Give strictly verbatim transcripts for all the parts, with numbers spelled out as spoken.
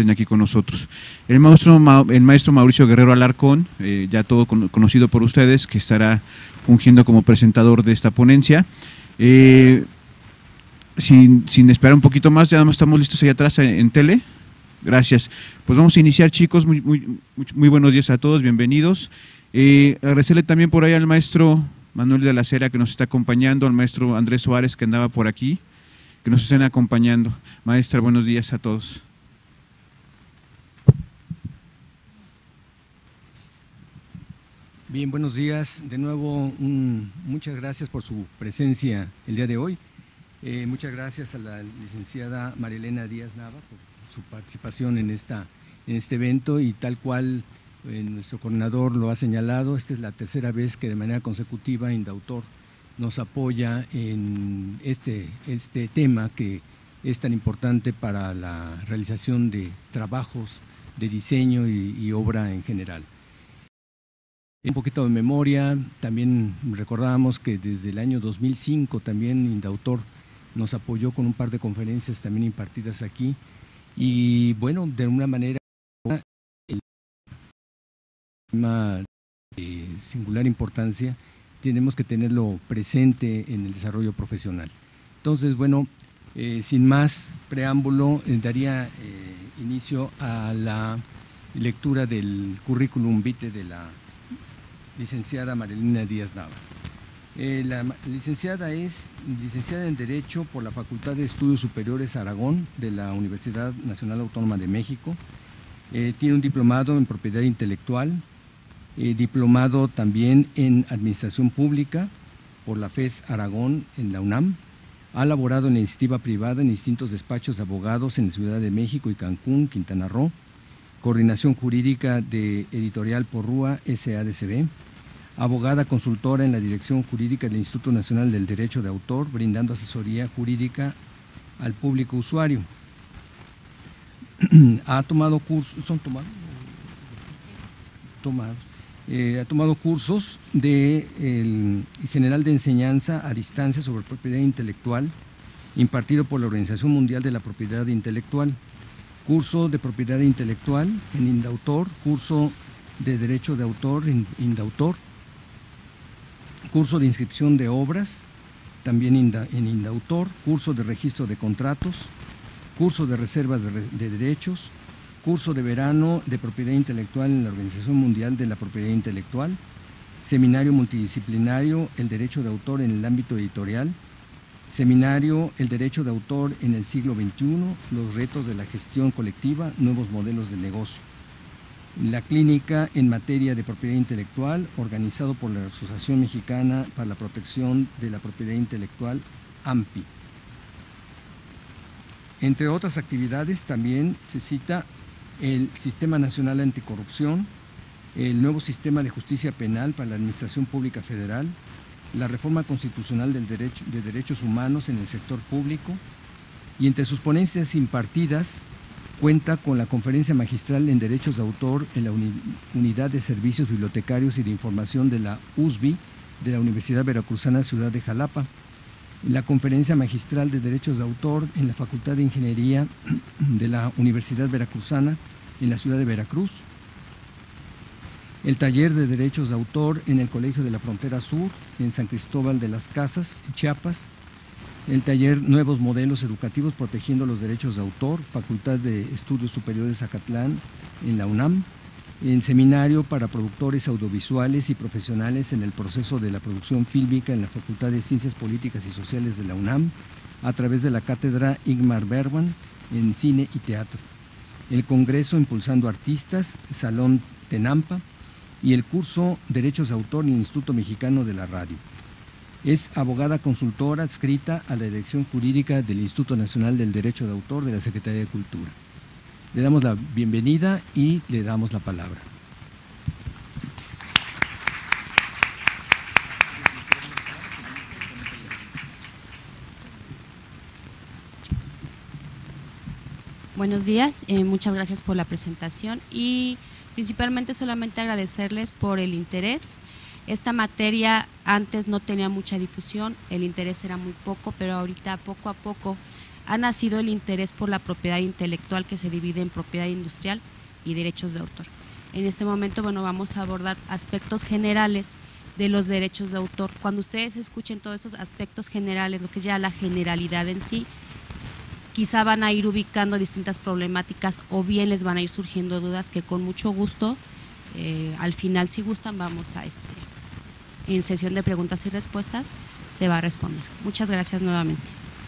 aquí con nosotros. El maestro, el maestro Mauricio Guerrero Alarcón, eh, ya todo con, conocido por ustedes, que estará fungiendo como presentador de esta ponencia. Eh, sin, sin esperar un poquito más, ya estamos listos allá atrás en, en tele. Gracias. Pues vamos a iniciar, chicos. Muy, muy, muy, muy buenos días a todos, bienvenidos. Eh, agradecerle también por ahí al maestro Manuel de la Cera, que nos está acompañando, al maestro Andrés Suárez, que andaba por aquí, que nos estén acompañando. Maestra, buenos días a todos. Bien, buenos días. De nuevo, un, muchas gracias por su presencia el día de hoy. Eh, muchas gracias a la licenciada Marilena Díaz Nava por su participación en, esta, en este evento, y tal cual eh, nuestro coordinador lo ha señalado, esta es la tercera vez que de manera consecutiva Indautor nos apoya en este, este tema que es tan importante para la realización de trabajos de diseño y, y obra en general. Un poquito de memoria, también recordamos que desde el año dos mil cinco también Indautor nos apoyó con un par de conferencias también impartidas aquí, y bueno, de una manera el tema de singular importancia tenemos que tenerlo presente en el desarrollo profesional. Entonces, bueno, eh, sin más preámbulo, eh, daría eh, inicio a la lectura del currículum vitae de la licenciada Marilena Díaz Nava. Eh, la licenciada es licenciada en Derecho por la Facultad de Estudios Superiores Aragón de la Universidad Nacional Autónoma de México. Eh, tiene un diplomado en Propiedad Intelectual, eh, diplomado también en Administración Pública por la F E S Aragón en la UNAM. Ha laborado en la iniciativa privada en distintos despachos de abogados en la Ciudad de México y Cancún, Quintana Roo. Coordinación Jurídica de Editorial Porrúa S A D C B, abogada consultora en la Dirección Jurídica del Instituto Nacional del Derecho de Autor, brindando asesoría jurídica al público usuario. Ha tomado cursos, ¿son tomados? Tomados. Eh, ha tomado cursos de el General de Enseñanza a Distancia sobre Propiedad Intelectual, impartido por la Organización Mundial de la Propiedad Intelectual. Curso de Propiedad Intelectual en Indautor, curso de Derecho de Autor en Indautor, curso de Inscripción de Obras, también en Indautor, curso de Registro de Contratos, curso de Reservas de, de Derechos, curso de verano de Propiedad Intelectual en la Organización Mundial de la Propiedad Intelectual, seminario multidisciplinario El Derecho de Autor en el ámbito editorial, seminario El Derecho de Autor en el siglo veintiuno, los retos de la gestión colectiva, nuevos modelos de negocio. La clínica en materia de propiedad intelectual, organizado por la Asociación Mexicana para la Protección de la Propiedad Intelectual, A M P I. Entre otras actividades también se cita el Sistema Nacional Anticorrupción, el nuevo Sistema de Justicia Penal para la Administración Pública Federal, la reforma constitucional del derecho, de derechos humanos en el sector público, y entre sus ponencias impartidas cuenta con la conferencia magistral en derechos de autor en la uni, Unidad de Servicios Bibliotecarios y de Información de la U S B I de la Universidad Veracruzana Ciudad de Jalapa, la conferencia magistral de derechos de autor en la Facultad de Ingeniería de la Universidad Veracruzana en la ciudad de Veracruz, el taller de derechos de autor en el Colegio de la Frontera Sur, en San Cristóbal de las Casas, Chiapas, el taller Nuevos Modelos Educativos Protegiendo los Derechos de Autor, Facultad de Estudios Superiores Acatlán, en la UNAM, el seminario para productores audiovisuales y profesionales en el proceso de la producción fílmica en la Facultad de Ciencias Políticas y Sociales de la UNAM, a través de la cátedra Ingmar Bergman en Cine y Teatro, el Congreso Impulsando Artistas, Salón Tenampa, y el curso Derechos de Autor en el Instituto Mexicano de la Radio. Es abogada consultora adscrita a la Dirección Jurídica del Instituto Nacional del Derecho de Autor de la Secretaría de Cultura. Le damos la bienvenida y le damos la palabra. Buenos días, eh, muchas gracias por la presentación y principalmente solamente agradecerles por el interés. Esta materia antes no tenía mucha difusión, el interés era muy poco, pero ahorita poco a poco ha nacido el interés por la propiedad intelectual, que se divide en propiedad industrial y derechos de autor. En este momento, bueno, vamos a abordar aspectos generales de los derechos de autor. Cuando ustedes escuchen todos esos aspectos generales, lo que es ya la generalidad en sí, quizá van a ir ubicando distintas problemáticas o bien les van a ir surgiendo dudas que con mucho gusto, eh, al final, si gustan, vamos a este, en sesión de preguntas y respuestas, se va a responder. Muchas gracias nuevamente.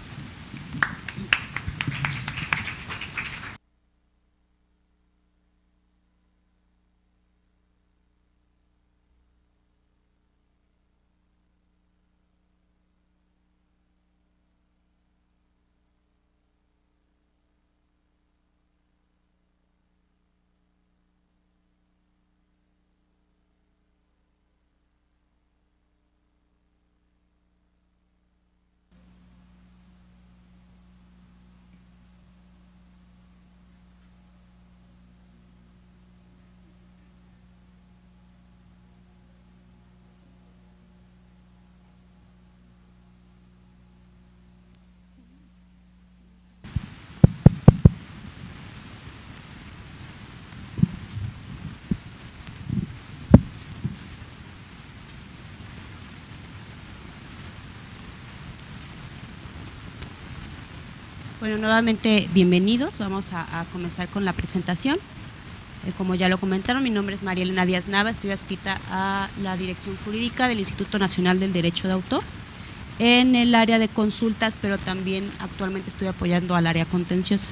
Bueno, nuevamente bienvenidos. Vamos a, a comenzar con la presentación. Eh, como ya lo comentaron, mi nombre es María Elena Díaz Nava, estoy adscrita a la Dirección Jurídica del Instituto Nacional del Derecho de Autor en el área de consultas, pero también actualmente estoy apoyando al área contenciosa.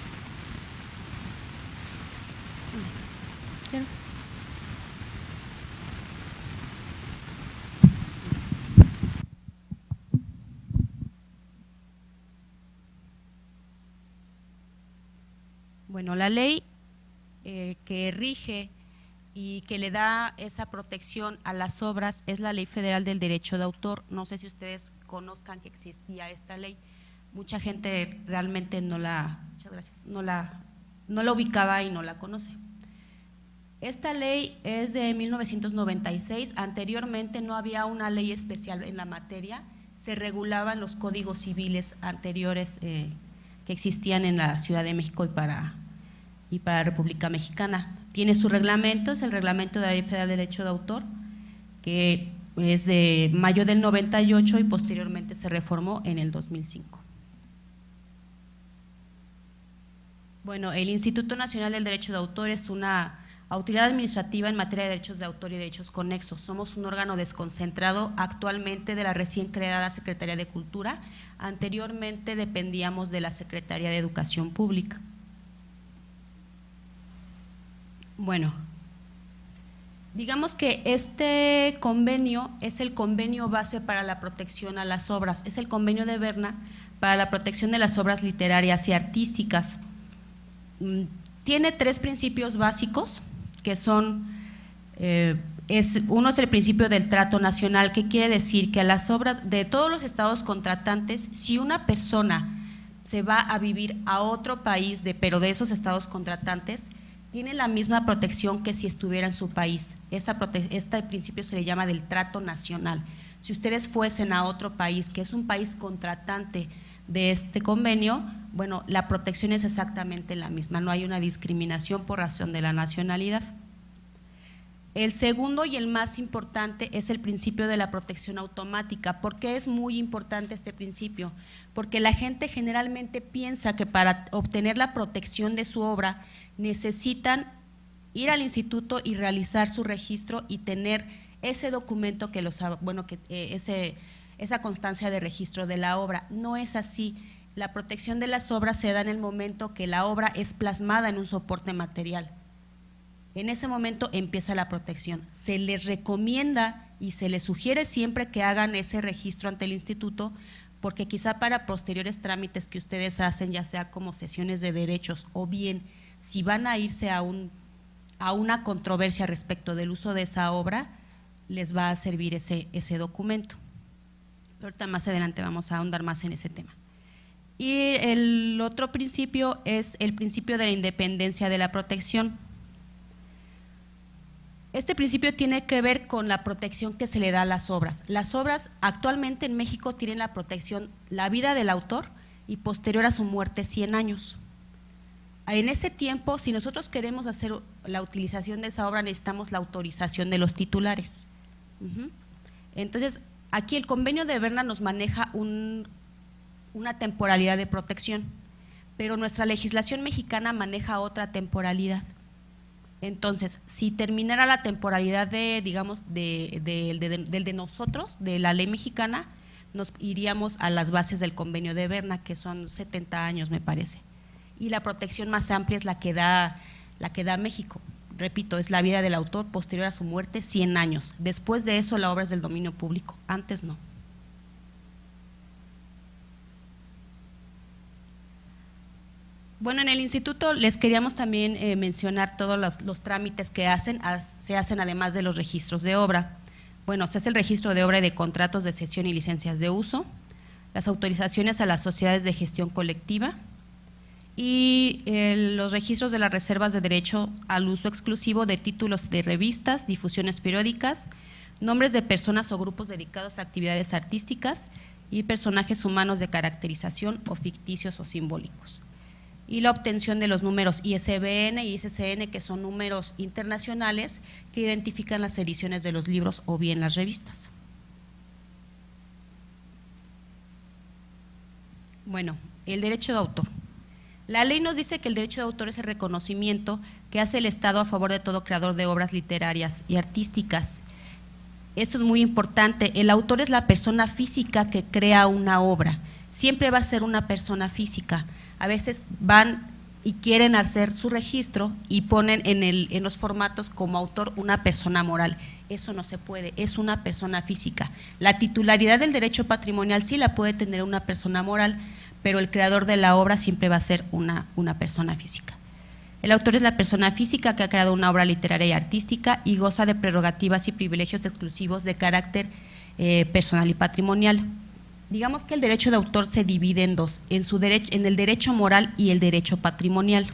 Bueno, la ley eh, que rige y que le da esa protección a las obras es la Ley Federal del Derecho de Autor. No sé si ustedes conozcan que existía esta ley. Mucha gente realmente no la, muchas gracias, no la, no la ubicaba y no la conoce. Esta ley es de mil novecientos noventa y seis. Anteriormente no había una ley especial en la materia, se regulaban los códigos civiles anteriores eh, que existían en la Ciudad de México y para, y para la República Mexicana. Tiene su reglamento, es el reglamento de la Ley Federal de Derecho de Autor, que es de mayo del noventa y ocho y posteriormente se reformó en el dos mil cinco. Bueno, el Instituto Nacional del Derecho de Autor es una autoridad administrativa en materia de derechos de autor y derechos conexos. Somos un órgano desconcentrado actualmente de la recién creada Secretaría de Cultura. Anteriormente dependíamos de la Secretaría de Educación Pública. Bueno, digamos que este convenio es el convenio base para la protección a las obras, es el convenio de Berna para la protección de las obras literarias y artísticas. Tiene tres principios básicos que son, eh, es, uno es el principio del trato nacional, que quiere decir que a las obras de todos los estados contratantes, si una persona se va a vivir a otro país, de, pero de esos estados contratantes, tiene la misma protección que si estuviera en su país. Esa prote este principio se le llama del trato nacional. Si ustedes fuesen a otro país, que es un país contratante de este convenio, bueno, la protección es exactamente la misma, no hay una discriminación por razón de la nacionalidad. El segundo y el más importante es el principio de la protección automática. ¿Por qué es muy importante este principio? Porque la gente generalmente piensa que para obtener la protección de su obra necesitan ir al instituto y realizar su registro y tener ese documento que los, bueno, que eh, ese esa constancia de registro de la obra. No es así. La protección de las obras se da en el momento que la obra es plasmada en un soporte material. En ese momento empieza la protección. Se les recomienda y se les sugiere siempre que hagan ese registro ante el instituto, porque quizá para posteriores trámites que ustedes hacen, ya sea como sesiones de derechos o bien si van a irse a, un, a una controversia respecto del uso de esa obra, les va a servir ese, ese documento. Ahorita más adelante vamos a ahondar más en ese tema. Y el otro principio es el principio de la independencia de la protección. Este principio tiene que ver con la protección que se le da a las obras. Las obras actualmente en México tienen la protección, la vida del autor y posterior a su muerte cien años. En ese tiempo, si nosotros queremos hacer la utilización de esa obra, necesitamos la autorización de los titulares. Uh-huh. Entonces, aquí el convenio de Berna nos maneja un, una temporalidad de protección, pero nuestra legislación mexicana maneja otra temporalidad. Entonces, si terminara la temporalidad de, digamos, de, de, de, de, de, de nosotros, de la ley mexicana, nos iríamos a las bases del convenio de Berna, que son setenta años, me parece. Y la protección más amplia es la que da, la que da México. Repito, es la vida del autor posterior a su muerte, cien años. Después de eso, la obra es del dominio público, antes no. Bueno, en el instituto les queríamos también eh, mencionar todos los, los trámites que hacen, as, se hacen además de los registros de obra. Bueno, se hace el registro de obra y de contratos de cesión y licencias de uso, las autorizaciones a las sociedades de gestión colectiva y eh, los registros de las reservas de derecho al uso exclusivo de títulos de revistas, difusiones periódicas, nombres de personas o grupos dedicados a actividades artísticas y personajes humanos de caracterización o ficticios o simbólicos. Y la obtención de los números I S B N y I S C N, que son números internacionales que identifican las ediciones de los libros o bien las revistas. Bueno, el derecho de autor. La ley nos dice que el derecho de autor es el reconocimiento que hace el Estado a favor de todo creador de obras literarias y artísticas. Esto es muy importante, el autor es la persona física que crea una obra, siempre va a ser una persona física. A veces van y quieren hacer su registro y ponen en, el, en los formatos como autor una persona moral. Eso no se puede, es una persona física. La titularidad del derecho patrimonial sí la puede tener una persona moral, pero el creador de la obra siempre va a ser una, una persona física. El autor es la persona física que ha creado una obra literaria y artística y goza de prerrogativas y privilegios exclusivos de carácter eh, personal y patrimonial. Digamos que el derecho de autor se divide en dos, en, su derecho, en el derecho moral y el derecho patrimonial.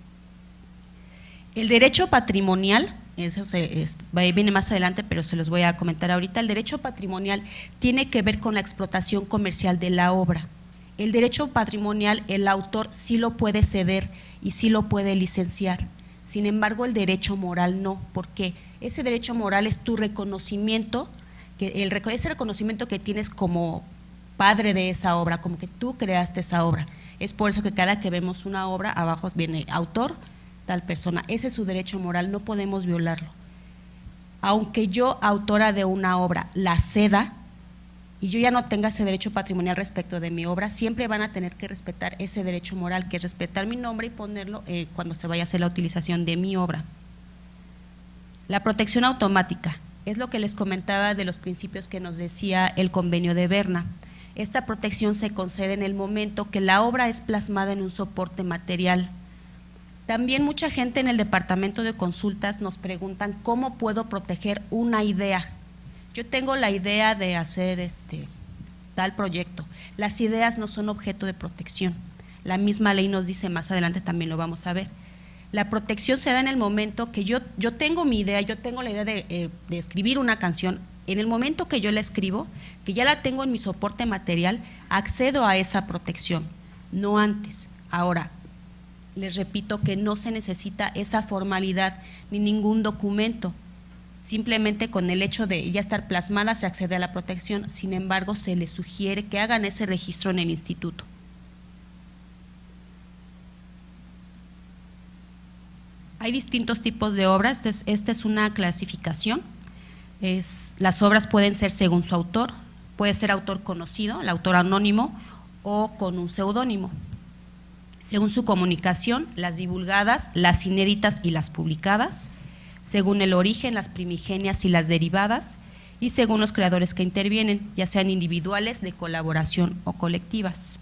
El derecho patrimonial, eso se, es, viene más adelante, pero se los voy a comentar ahorita. El derecho patrimonial tiene que ver con la explotación comercial de la obra. El derecho patrimonial, el autor sí lo puede ceder y sí lo puede licenciar. Sin embargo, el derecho moral no. ¿Por qué? Ese derecho moral es tu reconocimiento, que el, ese reconocimiento que tienes como padre de esa obra, como que tú creaste esa obra. Es por eso que cada que vemos una obra, abajo viene autor, tal persona. Ese es su derecho moral, no podemos violarlo. Aunque yo, autora de una obra, la ceda y yo ya no tenga ese derecho patrimonial respecto de mi obra, siempre van a tener que respetar ese derecho moral, que es respetar mi nombre y ponerlo eh, cuando se vaya a hacer la utilización de mi obra. La protección automática, es lo que les comentaba de los principios que nos decía el convenio de Berna. Esta protección se concede en el momento que la obra es plasmada en un soporte material. También mucha gente en el departamento de consultas nos preguntan cómo puedo proteger una idea. Yo tengo la idea de hacer este tal proyecto. Las ideas no son objeto de protección. La misma ley nos dice, más adelante también lo vamos a ver. La protección se da en el momento que yo, yo tengo mi idea, yo tengo la idea de, eh, de escribir una canción. En el momento que yo la escribo, que ya la tengo en mi soporte material, accedo a esa protección, no antes. Ahora, les repito que no se necesita esa formalidad ni ningún documento, simplemente con el hecho de ya estar plasmada se accede a la protección, sin embargo se les sugiere que hagan ese registro en el instituto. Hay distintos tipos de obras, esta es, esta es una clasificación. Es, las obras pueden ser según su autor, puede ser autor conocido, el autor anónimo o con un seudónimo. Según su comunicación, las divulgadas, las inéditas y las publicadas, según el origen, las primigenias y las derivadas, y según los creadores que intervienen, ya sean individuales, de colaboración o colectivas.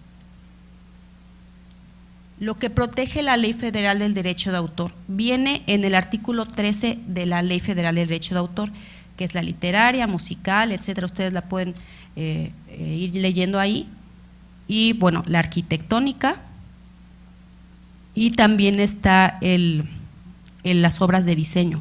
Lo que protege la Ley Federal del Derecho de Autor viene en el artículo trece de la Ley Federal del Derecho de Autor, que es la literaria, musical, etcétera. Ustedes la pueden eh, eh, ir leyendo ahí. Y bueno, la arquitectónica, y también está el, el, las obras de diseño.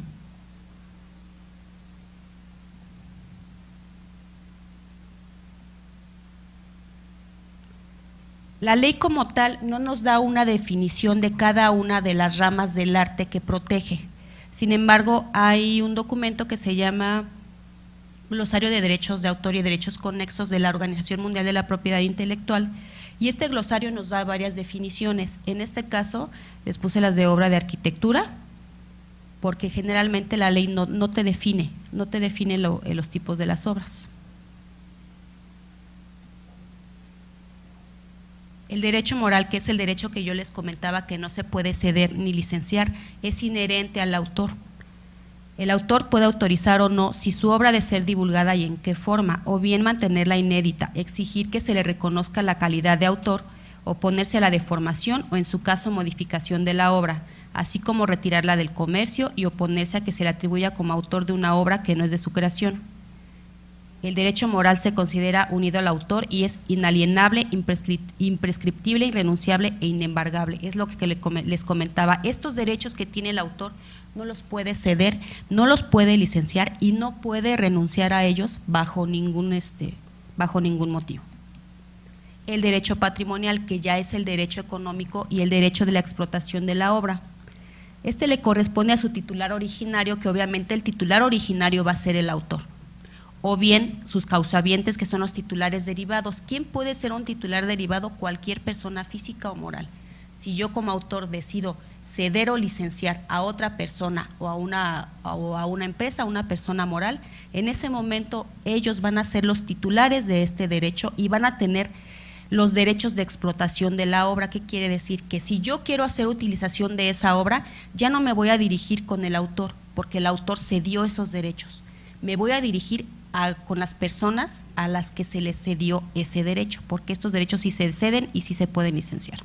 La ley como tal no nos da una definición de cada una de las ramas del arte que protege. Sin embargo, hay un documento que se llama Glosario de Derechos de Autor y Derechos Conexos de la Organización Mundial de la Propiedad Intelectual, y este glosario nos da varias definiciones. En este caso, les puse las de obra de arquitectura, porque generalmente la ley no, no te define, no te define lo, los tipos de las obras. El derecho moral, que es el derecho que yo les comentaba que no se puede ceder ni licenciar, es inherente al autor. El autor puede autorizar o no si su obra ha de ser divulgada y en qué forma, o bien mantenerla inédita, exigir que se le reconozca la calidad de autor, oponerse a la deformación o en su caso modificación de la obra, así como retirarla del comercio y oponerse a que se le atribuya como autor de una obra que no es de su creación. El derecho moral se considera unido al autor y es inalienable, imprescriptible, irrenunciable e inembargable. Es lo que les comentaba, estos derechos que tiene el autor no los puede ceder, no los puede licenciar y no puede renunciar a ellos bajo ningún, este, bajo ningún motivo. El derecho patrimonial, que ya es el derecho económico y el derecho de la explotación de la obra. Este le corresponde a su titular originario, que obviamente el titular originario va a ser el autor, o bien sus causavientes, que son los titulares derivados. ¿Quién puede ser un titular derivado? Cualquier persona física o moral. Si yo como autor decido ceder o licenciar a otra persona o a una, o a una empresa, a una persona moral, en ese momento ellos van a ser los titulares de este derecho y van a tener los derechos de explotación de la obra. ¿Qué quiere decir? Que si yo quiero hacer utilización de esa obra, ya no me voy a dirigir con el autor, porque el autor cedió esos derechos. Me voy a dirigir a, con las personas a las que se les cedió ese derecho, porque estos derechos sí se ceden y sí se pueden licenciar.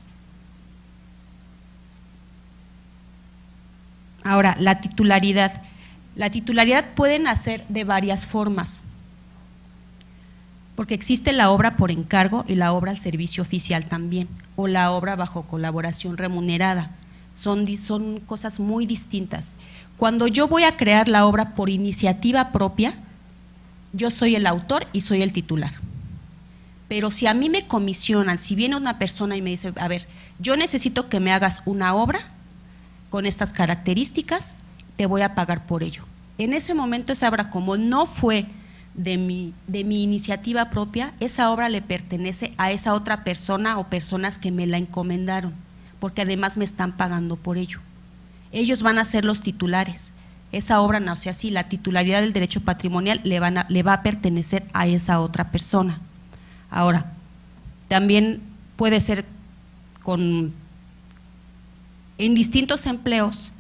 Ahora, la titularidad. La titularidad puede nacer de varias formas, porque existe la obra por encargo y la obra al servicio oficial también, o la obra bajo colaboración remunerada. Son, son cosas muy distintas. Cuando yo voy a crear la obra por iniciativa propia, yo soy el autor y soy el titular. Pero si a mí me comisionan, si viene una persona y me dice, a ver, yo necesito que me hagas una obra con estas características, te voy a pagar por ello. En ese momento esa obra, como no fue de mi, de mi iniciativa propia, esa obra le pertenece a esa otra persona o personas que me la encomendaron, porque además me están pagando por ello. Ellos van a ser los titulares. Esa obra, no, o sea, sí, la titularidad del derecho patrimonial le, van a, le va a pertenecer a esa otra persona. Ahora, también puede ser con… En distintos empleos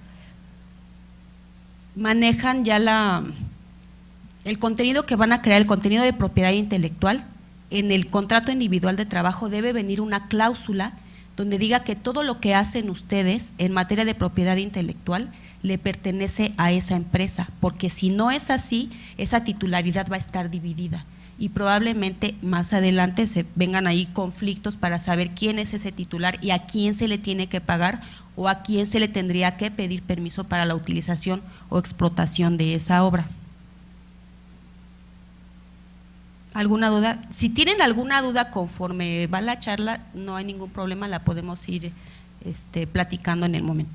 manejan ya la, el contenido que van a crear, el contenido de propiedad intelectual. En el contrato individual de trabajo debe venir una cláusula donde diga que todo lo que hacen ustedes en materia de propiedad intelectual le pertenece a esa empresa, porque si no es así, esa titularidad va a estar dividida y probablemente más adelante se vengan ahí conflictos para saber quién es ese titular y a quién se le tiene que pagar o a quién se le tendría que pedir permiso para la utilización o explotación de esa obra. ¿Alguna duda? Si tienen alguna duda conforme va la charla, no hay ningún problema, la podemos ir este, platicando en el momento.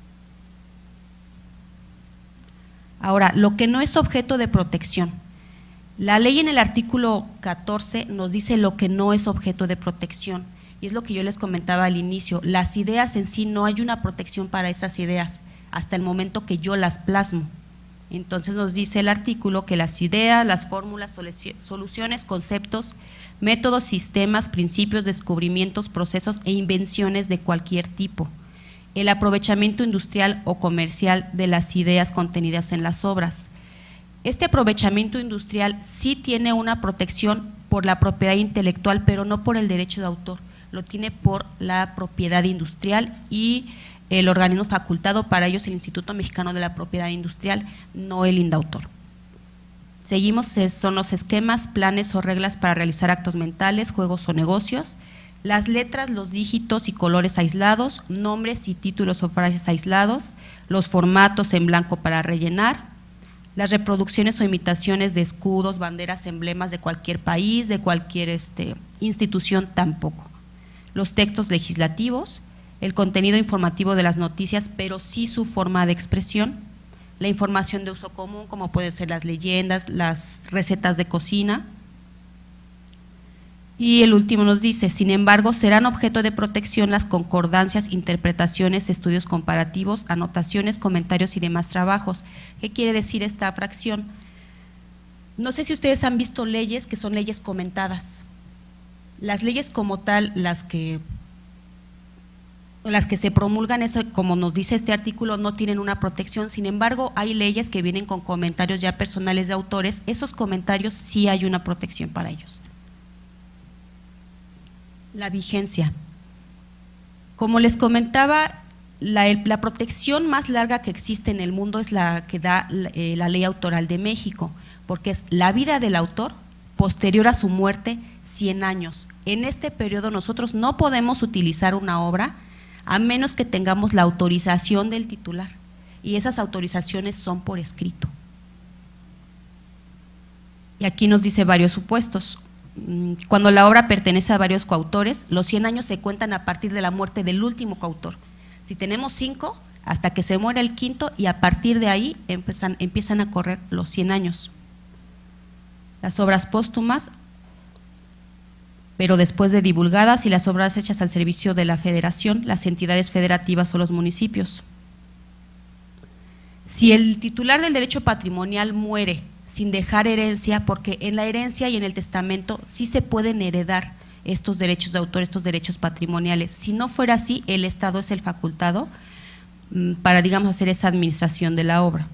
Ahora, lo que no es objeto de protección. La ley en el artículo catorce nos dice lo que no es objeto de protección, y es lo que yo les comentaba al inicio. Las ideas en sí, no hay una protección para esas ideas hasta el momento que yo las plasmo. Entonces nos dice el artículo que las ideas, las fórmulas, soluciones, conceptos, métodos, sistemas, principios, descubrimientos, procesos e invenciones de cualquier tipo, el aprovechamiento industrial o comercial de las ideas contenidas en las obras. Este aprovechamiento industrial sí tiene una protección por la propiedad intelectual, pero no por el derecho de autor, lo tiene por la propiedad industrial y el organismo facultado para ellos, el Instituto Mexicano de la Propiedad Industrial, no el INDAUTOR. Seguimos, son los esquemas, planes o reglas para realizar actos mentales, juegos o negocios, las letras, los dígitos y colores aislados, nombres y títulos o frases aislados, los formatos en blanco para rellenar, las reproducciones o imitaciones de escudos, banderas, emblemas de cualquier país, de cualquier este, institución tampoco. los textos legislativos, el contenido informativo de las noticias, pero sí su forma de expresión, la información de uso común, como pueden ser las leyendas, las recetas de cocina. Y el último nos dice, sin embargo, serán objeto de protección las concordancias, interpretaciones, estudios comparativos, anotaciones, comentarios y demás trabajos. ¿Qué quiere decir esta fracción? No sé si ustedes han visto leyes que son leyes comentadas. Las leyes como tal, las que, las que se promulgan, eso, como nos dice este artículo, no tienen una protección. Sin embargo, hay leyes que vienen con comentarios ya personales de autores. Esos comentarios sí hay una protección para ellos. La vigencia. Como les comentaba, la, la protección más larga que existe en el mundo es la que da eh, la Ley Autoral de México, porque es la vida del autor posterior a su muerte, cien años. En este periodo nosotros no podemos utilizar una obra a menos que tengamos la autorización del titular, y esas autorizaciones son por escrito. Y aquí nos dice varios supuestos. Cuando la obra pertenece a varios coautores, los cien años se cuentan a partir de la muerte del último coautor. Si tenemos cinco, hasta que se muera el quinto, y a partir de ahí empiezan, empiezan a correr los cien años. Las obras póstumas, pero después de divulgadas, y las obras hechas al servicio de la federación, las entidades federativas o los municipios. Si el titular del derecho patrimonial muere sin dejar herencia, porque en la herencia y en el testamento sí se pueden heredar estos derechos de autor, estos derechos patrimoniales. Si no fuera así, el Estado es el facultado para, digamos, hacer esa administración de la obra.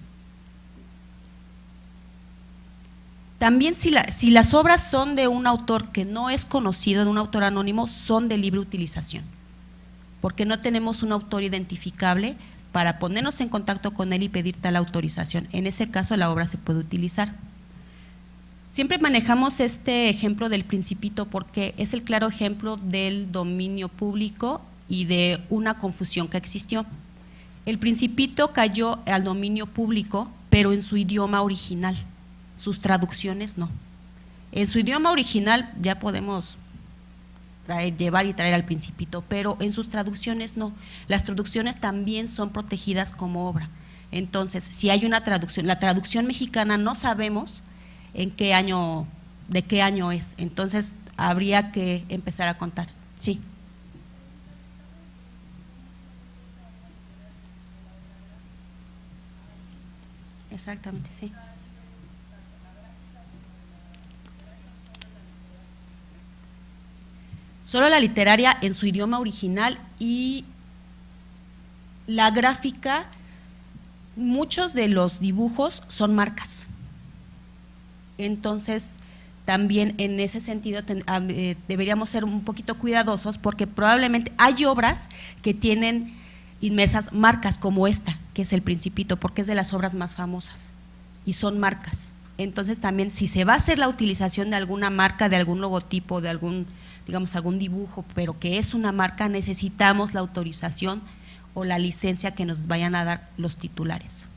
También si, la, si las obras son de un autor que no es conocido, de un autor anónimo, son de libre utilización, porque no tenemos un autor identificable para ponernos en contacto con él y pedir tal autorización. En ese caso la obra se puede utilizar. Siempre manejamos este ejemplo del Principito porque es el claro ejemplo del dominio público y de una confusión que existió. El Principito cayó al dominio público, pero en su idioma original, sus traducciones no. En su idioma original ya podemos traer, llevar y traer al Principito, pero en sus traducciones no. Las traducciones también son protegidas como obra. Entonces, si hay una traducción, la traducción mexicana no sabemos en qué año, de qué año es, entonces habría que empezar a contar. Sí. Exactamente, sí. Solo la literaria en su idioma original y la gráfica, muchos de los dibujos son marcas. Entonces, también en ese sentido ten, eh, deberíamos ser un poquito cuidadosos porque probablemente hay obras que tienen inmersas marcas como esta, que es El Principito, porque es de las obras más famosas y son marcas. Entonces también si se va a hacer la utilización de alguna marca, de algún logotipo, de algún, digamos, algún dibujo, pero que es una marca, necesitamos la autorización o la licencia que nos vayan a dar los titulares.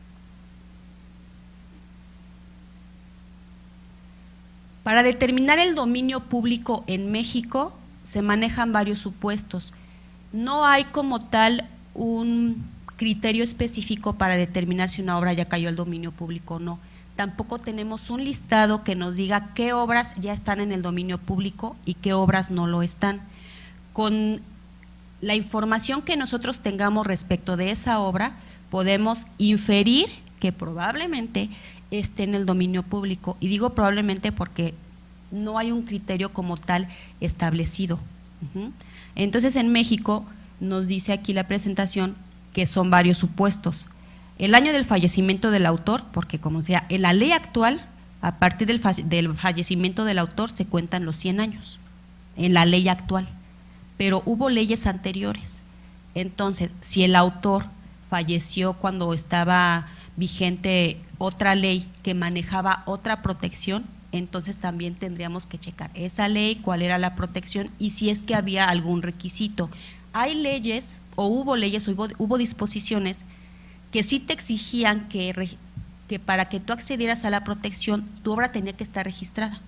Para determinar el dominio público en México se manejan varios supuestos. No hay como tal un criterio específico para determinar si una obra ya cayó al dominio público o no. Tampoco tenemos un listado que nos diga qué obras ya están en el dominio público y qué obras no lo están. Con la información que nosotros tengamos respecto de esa obra, podemos inferir que probablemente esté en el dominio público, y digo probablemente porque no hay un criterio como tal establecido. Uh-huh. Entonces en México nos dice aquí la presentación que son varios supuestos. El año del fallecimiento del autor, porque como sea, en la ley actual, a partir del, falle del fallecimiento del autor se cuentan los cien años, en la ley actual, pero hubo leyes anteriores. Entonces, si el autor falleció cuando estaba vigente otra ley que manejaba otra protección, entonces también tendríamos que checar esa ley, cuál era la protección y si es que había algún requisito. Hay leyes, o hubo leyes, o hubo, hubo disposiciones que sí te exigían que, que para que tú accedieras a la protección, tu obra tenía que estar registrada.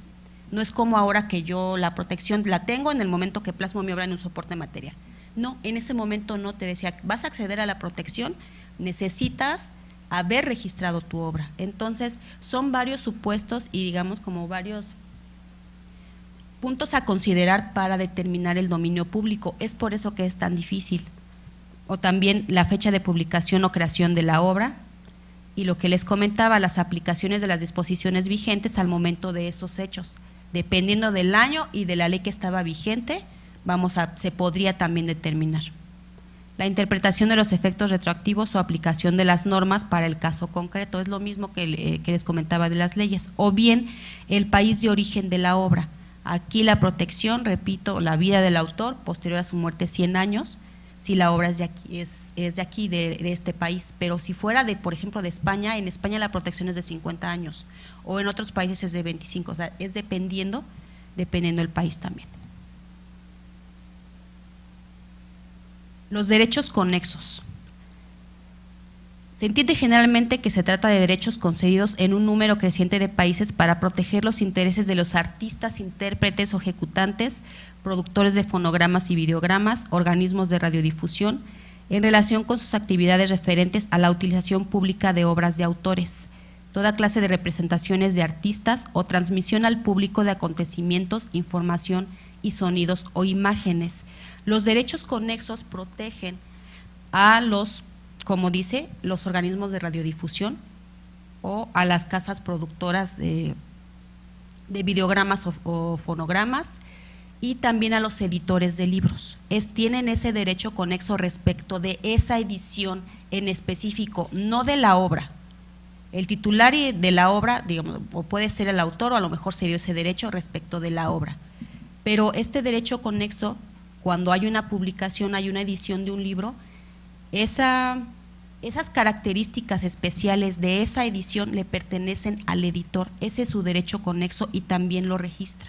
No es como ahora que yo la protección la tengo en el momento que plasmo mi obra en un soporte material. No, en ese momento no, te decía, vas a acceder a la protección, necesitas haber registrado tu obra. Entonces, son varios supuestos y digamos como varios puntos a considerar para determinar el dominio público. Es por eso que es tan difícil. O también la fecha de publicación o creación de la obra y lo que les comentaba, las aplicaciones de las disposiciones vigentes al momento de esos hechos. Dependiendo del año y de la ley que estaba vigente, vamos a, se podría también determinar. La interpretación de los efectos retroactivos o aplicación de las normas para el caso concreto, es lo mismo que, eh, que les comentaba de las leyes, o bien el país de origen de la obra. Aquí la protección, repito, la vida del autor posterior a su muerte cien años, si la obra es de aquí, es, es de, aquí de, de este país, pero si fuera de, por ejemplo, de España, en España la protección es de cincuenta años, o en otros países es de veinticinco, o sea, es dependiendo, dependiendo del país también. Los derechos conexos. Se entiende generalmente que se trata de derechos concedidos en un número creciente de países para proteger los intereses de los artistas, intérpretes o ejecutantes, productores de fonogramas y videogramas, organismos de radiodifusión, en relación con sus actividades referentes a la utilización pública de obras de autores, toda clase de representaciones de artistas o transmisión al público de acontecimientos, información y sonidos o imágenes. Los derechos conexos protegen a los, como dice, los organismos de radiodifusión o a las casas productoras de, de videogramas o, o fonogramas y también a los editores de libros. Es, tienen ese derecho conexo respecto de esa edición en específico, no de la obra. El titular de la obra, digamos, o puede ser el autor o a lo mejor se dio ese derecho respecto de la obra. Pero este derecho conexo, cuando hay una publicación, hay una edición de un libro, esa, esas características especiales de esa edición le pertenecen al editor, ese es su derecho conexo y también lo registra.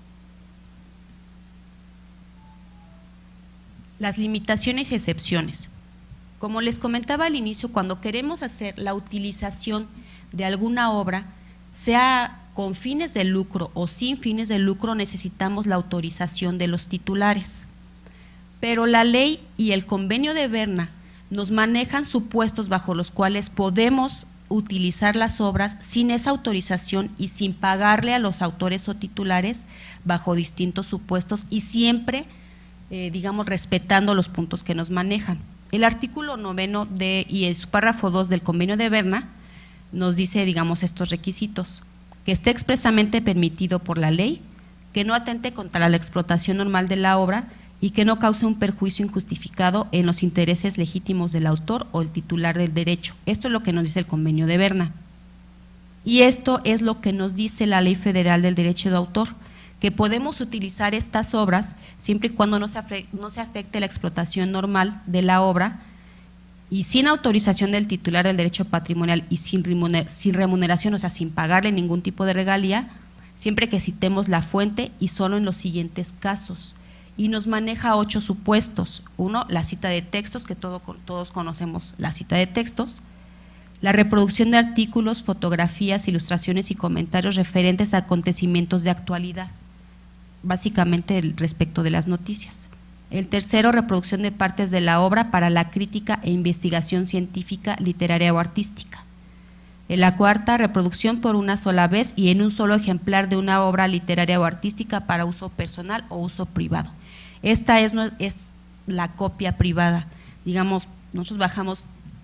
Las limitaciones y excepciones. Como les comentaba al inicio, cuando queremos hacer la utilización de alguna obra, sea con fines de lucro o sin fines de lucro, necesitamos la autorización de los titulares. Pero la ley y el convenio de Berna nos manejan supuestos bajo los cuales podemos utilizar las obras sin esa autorización y sin pagarle a los autores o titulares bajo distintos supuestos y siempre, eh, digamos, respetando los puntos que nos manejan. El artículo noveno de, y en su párrafo dos del convenio de Berna nos dice, digamos, estos requisitos: que esté expresamente permitido por la ley, que no atente contra la explotación normal de la obra y que no cause un perjuicio injustificado en los intereses legítimos del autor o el titular del derecho. Esto es lo que nos dice el convenio de Berna. Y esto es lo que nos dice la Ley Federal del Derecho de Autor, que podemos utilizar estas obras siempre y cuando no se afecte, no se afecte la explotación normal de la obra y sin autorización del titular del derecho patrimonial y sin remuneración, o sea, sin pagarle ningún tipo de regalía, siempre que citemos la fuente y solo en los siguientes casos. Y nos maneja ocho supuestos. Uno, la cita de textos, que todo, todos conocemos la cita de textos, la reproducción de artículos, fotografías, ilustraciones y comentarios referentes a acontecimientos de actualidad, básicamente respecto de las noticias. El tercero, reproducción de partes de la obra para la crítica e investigación científica, literaria o artística. En la cuarta, reproducción por una sola vez y en un solo ejemplar de una obra literaria o artística para uso personal o uso privado. Esta es, es la copia privada. Digamos, nosotros bajamos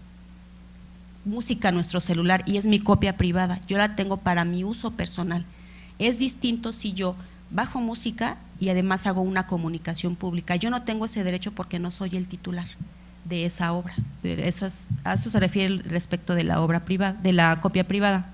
música a nuestro celular y es mi copia privada, yo la tengo para mi uso personal. Es distinto si yo bajo música y además hago una comunicación pública. Yo no tengo ese derecho porque no soy el titular de esa obra. Eso es, a eso se refiere respecto de la obra privada, de la copia privada.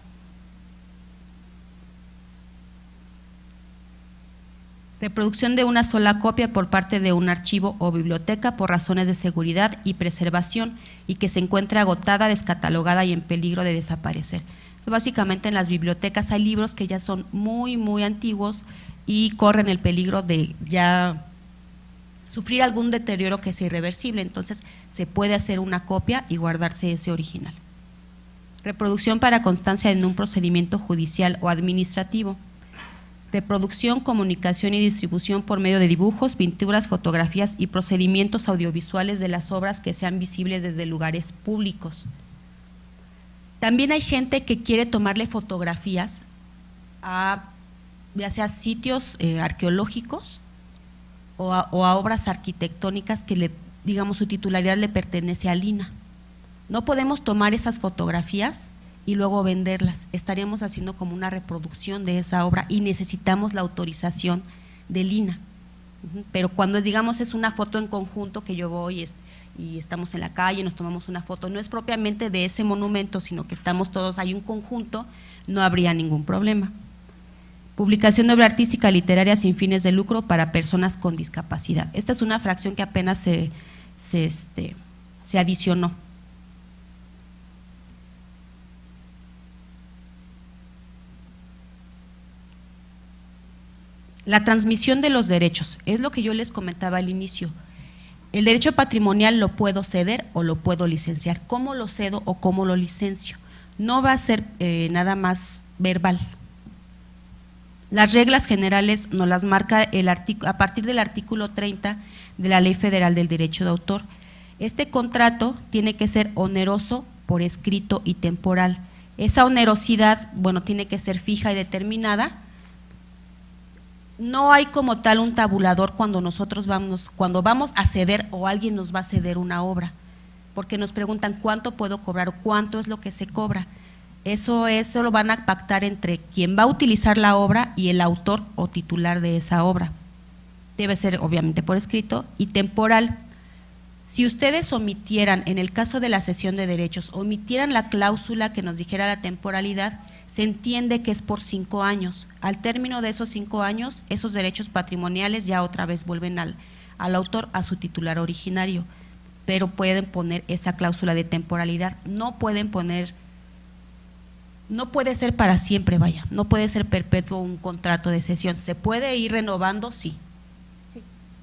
Reproducción de una sola copia por parte de un archivo o biblioteca por razones de seguridad y preservación y que se encuentre agotada, descatalogada y en peligro de desaparecer. Básicamente en las bibliotecas hay libros que ya son muy, muy antiguos y corren el peligro de ya sufrir algún deterioro que sea irreversible, entonces se puede hacer una copia y guardarse ese original. Reproducción para constancia en un procedimiento judicial o administrativo. reproducción, comunicación y distribución por medio de dibujos, pinturas, fotografías y procedimientos audiovisuales de las obras que sean visibles desde lugares públicos. También hay gente que quiere tomarle fotografías a ya sea sitios eh, arqueológicos o a, o a obras arquitectónicas que le, digamos, su titularidad le pertenece al I N A. No podemos tomar esas fotografías y luego venderlas, estaríamos haciendo como una reproducción de esa obra y necesitamos la autorización del I N A. Pero cuando digamos es una foto en conjunto que yo voy y estamos en la calle, nos tomamos una foto, no es propiamente de ese monumento, sino que estamos todos, hay un conjunto, no habría ningún problema. Publicación de obra artística literaria sin fines de lucro para personas con discapacidad. Esta es una fracción que apenas se, se, este, se adicionó. La transmisión de los derechos, es lo que yo les comentaba al inicio. El derecho patrimonial lo puedo ceder o lo puedo licenciar. ¿Cómo lo cedo o cómo lo licencio? No va a ser eh, nada más verbal. Las reglas generales nos las marca el artículo, a partir del artículo treinta de la Ley Federal del Derecho de Autor. Este contrato tiene que ser oneroso, por escrito y temporal. Esa onerosidad, bueno, tiene que ser fija y determinada. No hay como tal un tabulador cuando nosotros vamos, cuando vamos a ceder o alguien nos va a ceder una obra, porque nos preguntan cuánto puedo cobrar o cuánto es lo que se cobra. Eso, eso lo van a pactar entre quien va a utilizar la obra y el autor o titular de esa obra. Debe ser obviamente por escrito y temporal. Si ustedes omitieran, en el caso de la cesión de derechos, omitieran la cláusula que nos dijera la temporalidad, se entiende que es por cinco años. Al término de esos cinco años, esos derechos patrimoniales ya otra vez vuelven al, al autor, a su titular originario, pero pueden poner esa cláusula de temporalidad, no pueden poner, no puede ser para siempre, vaya, no puede ser perpetuo un contrato de cesión, se puede ir renovando, sí. Sí.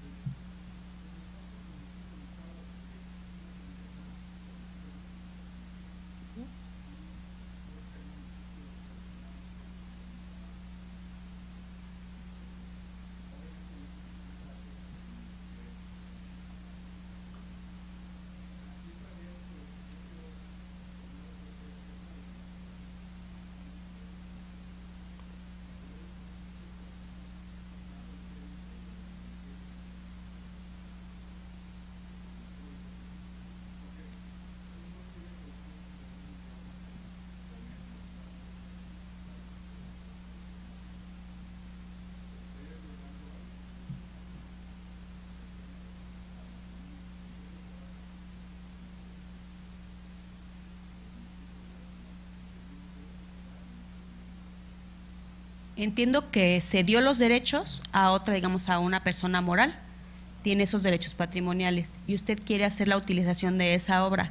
Entiendo que se dio los derechos a otra, digamos, a una persona moral, tiene esos derechos patrimoniales y usted quiere hacer la utilización de esa obra.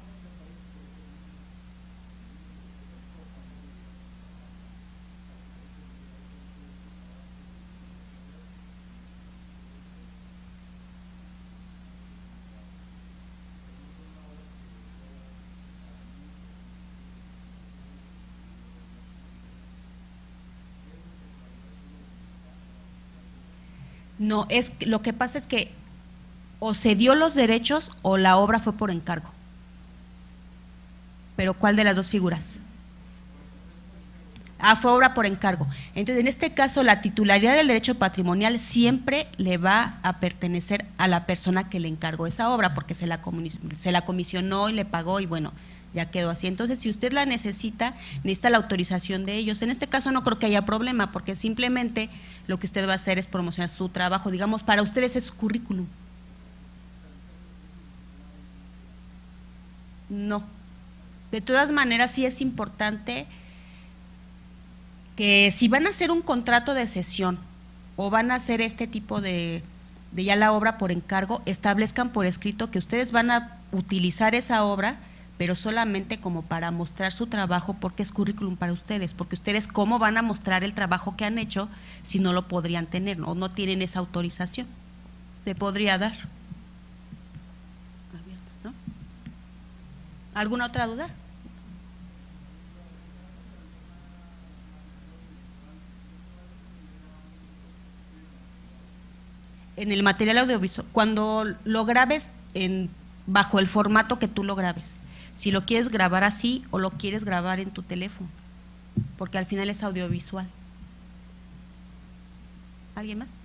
No, es lo que pasa es que o se dio los derechos o la obra fue por encargo. Pero ¿cuál de las dos figuras? Ah, fue obra por encargo. Entonces, en este caso, la titularidad del derecho patrimonial siempre le va a pertenecer a la persona que le encargó esa obra, porque se la, se la comisionó y le pagó y bueno, ya quedó así. Entonces, si usted la necesita, necesita la autorización de ellos. En este caso no creo que haya problema, porque simplemente lo que usted va a hacer es promocionar su trabajo. Digamos, para ustedes es currículum. No. De todas maneras, sí es importante que si van a hacer un contrato de cesión o van a hacer este tipo de, de ya la obra por encargo, establezcan por escrito que ustedes van a utilizar esa obra, pero solamente como para mostrar su trabajo, porque es currículum para ustedes, porque ustedes cómo van a mostrar el trabajo que han hecho si no lo podrían tener, o no tienen esa autorización. Se podría dar. ¿No? ¿Alguna otra duda? En el material audiovisual, cuando lo grabes en, bajo el formato que tú lo grabes, si lo quieres grabar así o lo quieres grabar en tu teléfono, porque al final es audiovisual. ¿Alguien más?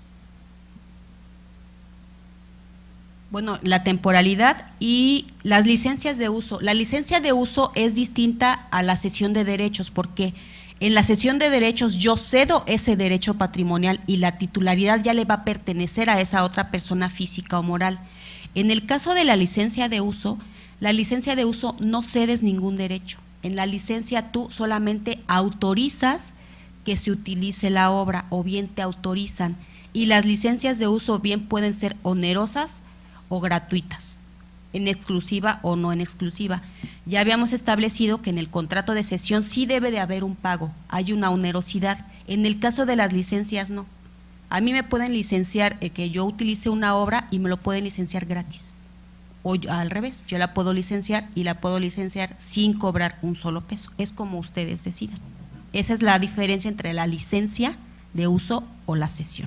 Bueno, la temporalidad y las licencias de uso. La licencia de uso es distinta a la cesión de derechos, porque en la cesión de derechos yo cedo ese derecho patrimonial y la titularidad ya le va a pertenecer a esa otra persona física o moral. En el caso de la licencia de uso, la licencia de uso no cedes ningún derecho. En la licencia tú solamente autorizas que se utilice la obra o bien te autorizan, y las licencias de uso bien pueden ser onerosas o gratuitas, en exclusiva o no en exclusiva. Ya habíamos establecido que en el contrato de cesión sí debe de haber un pago, hay una onerosidad. En el caso de las licencias no. A mí me pueden licenciar eh, que yo utilice una obra y me lo pueden licenciar gratis. O yo, al revés, yo la puedo licenciar y la puedo licenciar sin cobrar un solo peso. Es como ustedes decidan. Esa es la diferencia entre la licencia de uso o la cesión.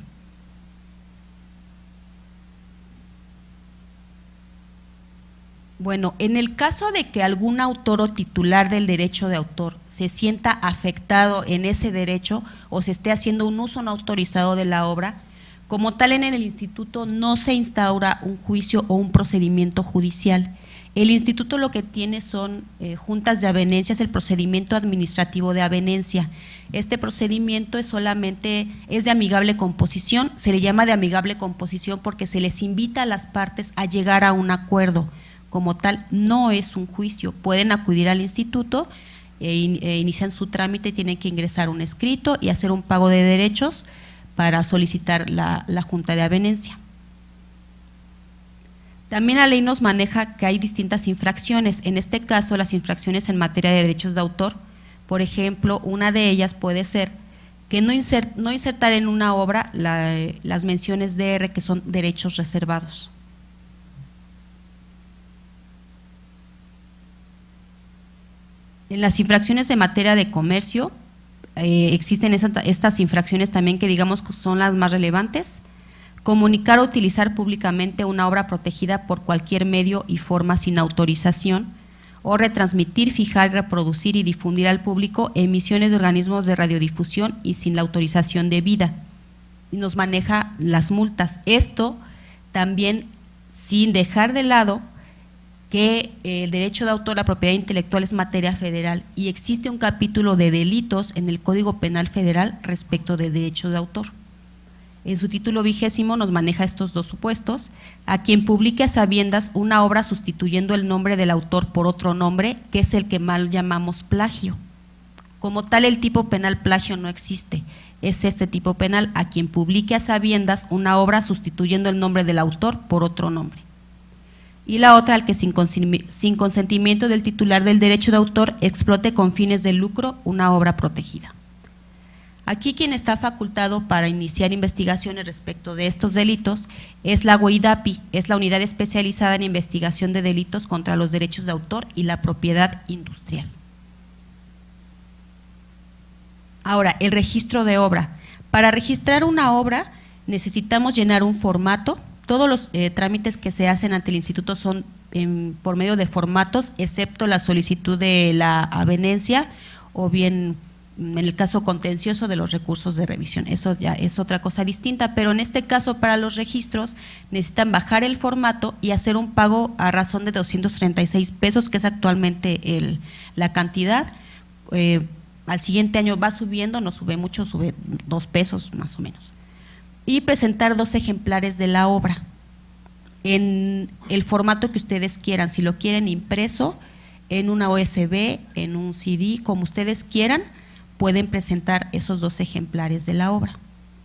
Bueno, en el caso de que algún autor o titular del derecho de autor se sienta afectado en ese derecho o se esté haciendo un uso no autorizado de la obra, como tal en el instituto no se instaura un juicio o un procedimiento judicial. El instituto lo que tiene son eh, juntas de avenencia, es el procedimiento administrativo de avenencia. Este procedimiento es solamente, es de amigable composición, se le llama de amigable composición porque se les invita a las partes a llegar a un acuerdo. Como tal, no es un juicio, pueden acudir al instituto e, in, e inician su trámite, tienen que ingresar un escrito y hacer un pago de derechos para solicitar la, la junta de avenencia. También la ley nos maneja que hay distintas infracciones, en este caso las infracciones en materia de derechos de autor. Por ejemplo, una de ellas puede ser que no, insert, no insertar en una obra la, las menciones de R, que son derechos reservados. En las infracciones de materia de comercio, eh, existen esa, estas infracciones también que digamos que son las más relevantes. Comunicar o utilizar públicamente una obra protegida por cualquier medio y forma sin autorización, o retransmitir, fijar, reproducir y difundir al público emisiones de organismos de radiodifusión y sin la autorización debida. Y nos maneja las multas. Esto también sin dejar de lado que el derecho de autor, la propiedad intelectual es materia federal y existe un capítulo de delitos en el Código Penal Federal respecto de derechos de autor. En su título vigésimo nos maneja estos dos supuestos: a quien publique a sabiendas una obra sustituyendo el nombre del autor por otro nombre, que es el que mal llamamos plagio. Como tal, el tipo penal plagio no existe, es este tipo penal: a quien publique a sabiendas una obra sustituyendo el nombre del autor por otro nombre. Y la otra, al que sin consentimiento del titular del derecho de autor explote con fines de lucro una obra protegida. Aquí quien está facultado para iniciar investigaciones respecto de estos delitos es la UIDAPI, es la Unidad Especializada en Investigación de Delitos contra los Derechos de Autor y la Propiedad Industrial. Ahora, el registro de obra. Para registrar una obra necesitamos llenar un formato. Todos los eh, trámites que se hacen ante el instituto son en, por medio de formatos, excepto la solicitud de la avenencia o bien en el caso contencioso de los recursos de revisión. Eso ya es otra cosa distinta, pero en este caso para los registros necesitan bajar el formato y hacer un pago a razón de doscientos treinta y seis pesos, que es actualmente el, la cantidad. Eh, al siguiente año va subiendo, no sube mucho, sube dos pesos más o menos. Y presentar dos ejemplares de la obra en el formato que ustedes quieran, si lo quieren impreso, en una U S B, en un C D, como ustedes quieran, pueden presentar esos dos ejemplares de la obra.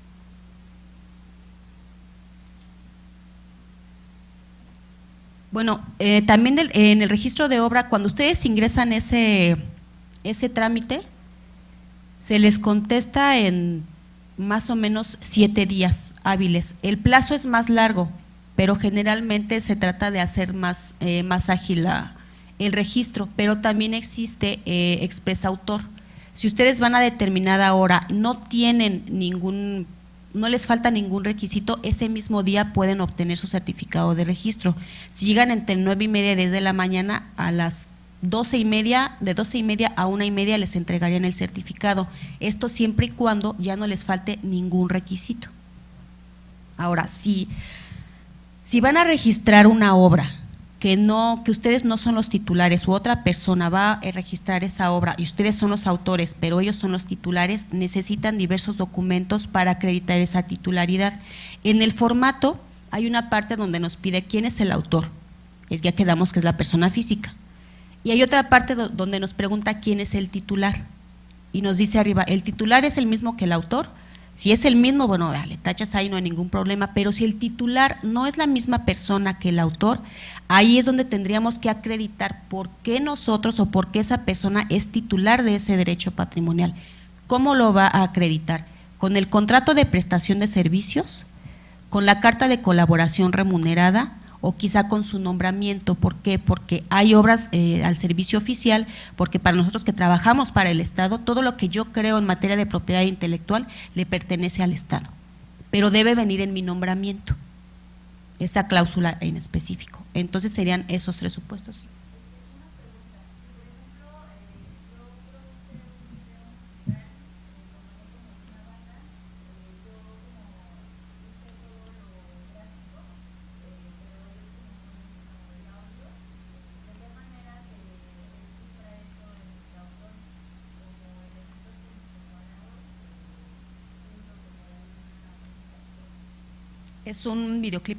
Bueno, eh, también del, en el registro de obra, cuando ustedes ingresan ese, ese trámite, se les contesta en más o menos siete días hábiles. El plazo es más largo, pero generalmente se trata de hacer más, eh, más ágil la, el registro, pero también existe eh, expresa autor. Si ustedes van a determinada hora, no tienen ningún no les falta ningún requisito, ese mismo día pueden obtener su certificado de registro. Si llegan entre nueve y media y diez de la mañana, a las doce y media, de doce y media a una y media les entregarían el certificado. Esto siempre y cuando ya no les falte ningún requisito. Ahora, si, si van a registrar una obra que no, que ustedes no son los titulares u otra persona va a registrar esa obra y ustedes son los autores, pero ellos son los titulares, necesitan diversos documentos para acreditar esa titularidad. En el formato hay una parte donde nos pide quién es el autor, es ya quedamos que es la persona física, y hay otra parte do, donde nos pregunta quién es el titular y nos dice arriba, ¿el titular es el mismo que el autor? Si es el mismo, bueno, dale, tachas ahí, no hay ningún problema, pero si el titular no es la misma persona que el autor, ahí es donde tendríamos que acreditar por qué nosotros o por qué esa persona es titular de ese derecho patrimonial. ¿Cómo lo va a acreditar? ¿Con el contrato de prestación de servicios? ¿Con la carta de colaboración remunerada? O quizá con su nombramiento. ¿Por qué? Porque hay obras eh, al servicio oficial, porque para nosotros que trabajamos para el Estado, todo lo que yo creo en materia de propiedad intelectual le pertenece al Estado, pero debe venir en mi nombramiento, esa cláusula en específico. Entonces serían esos tres supuestos. Es un videoclip.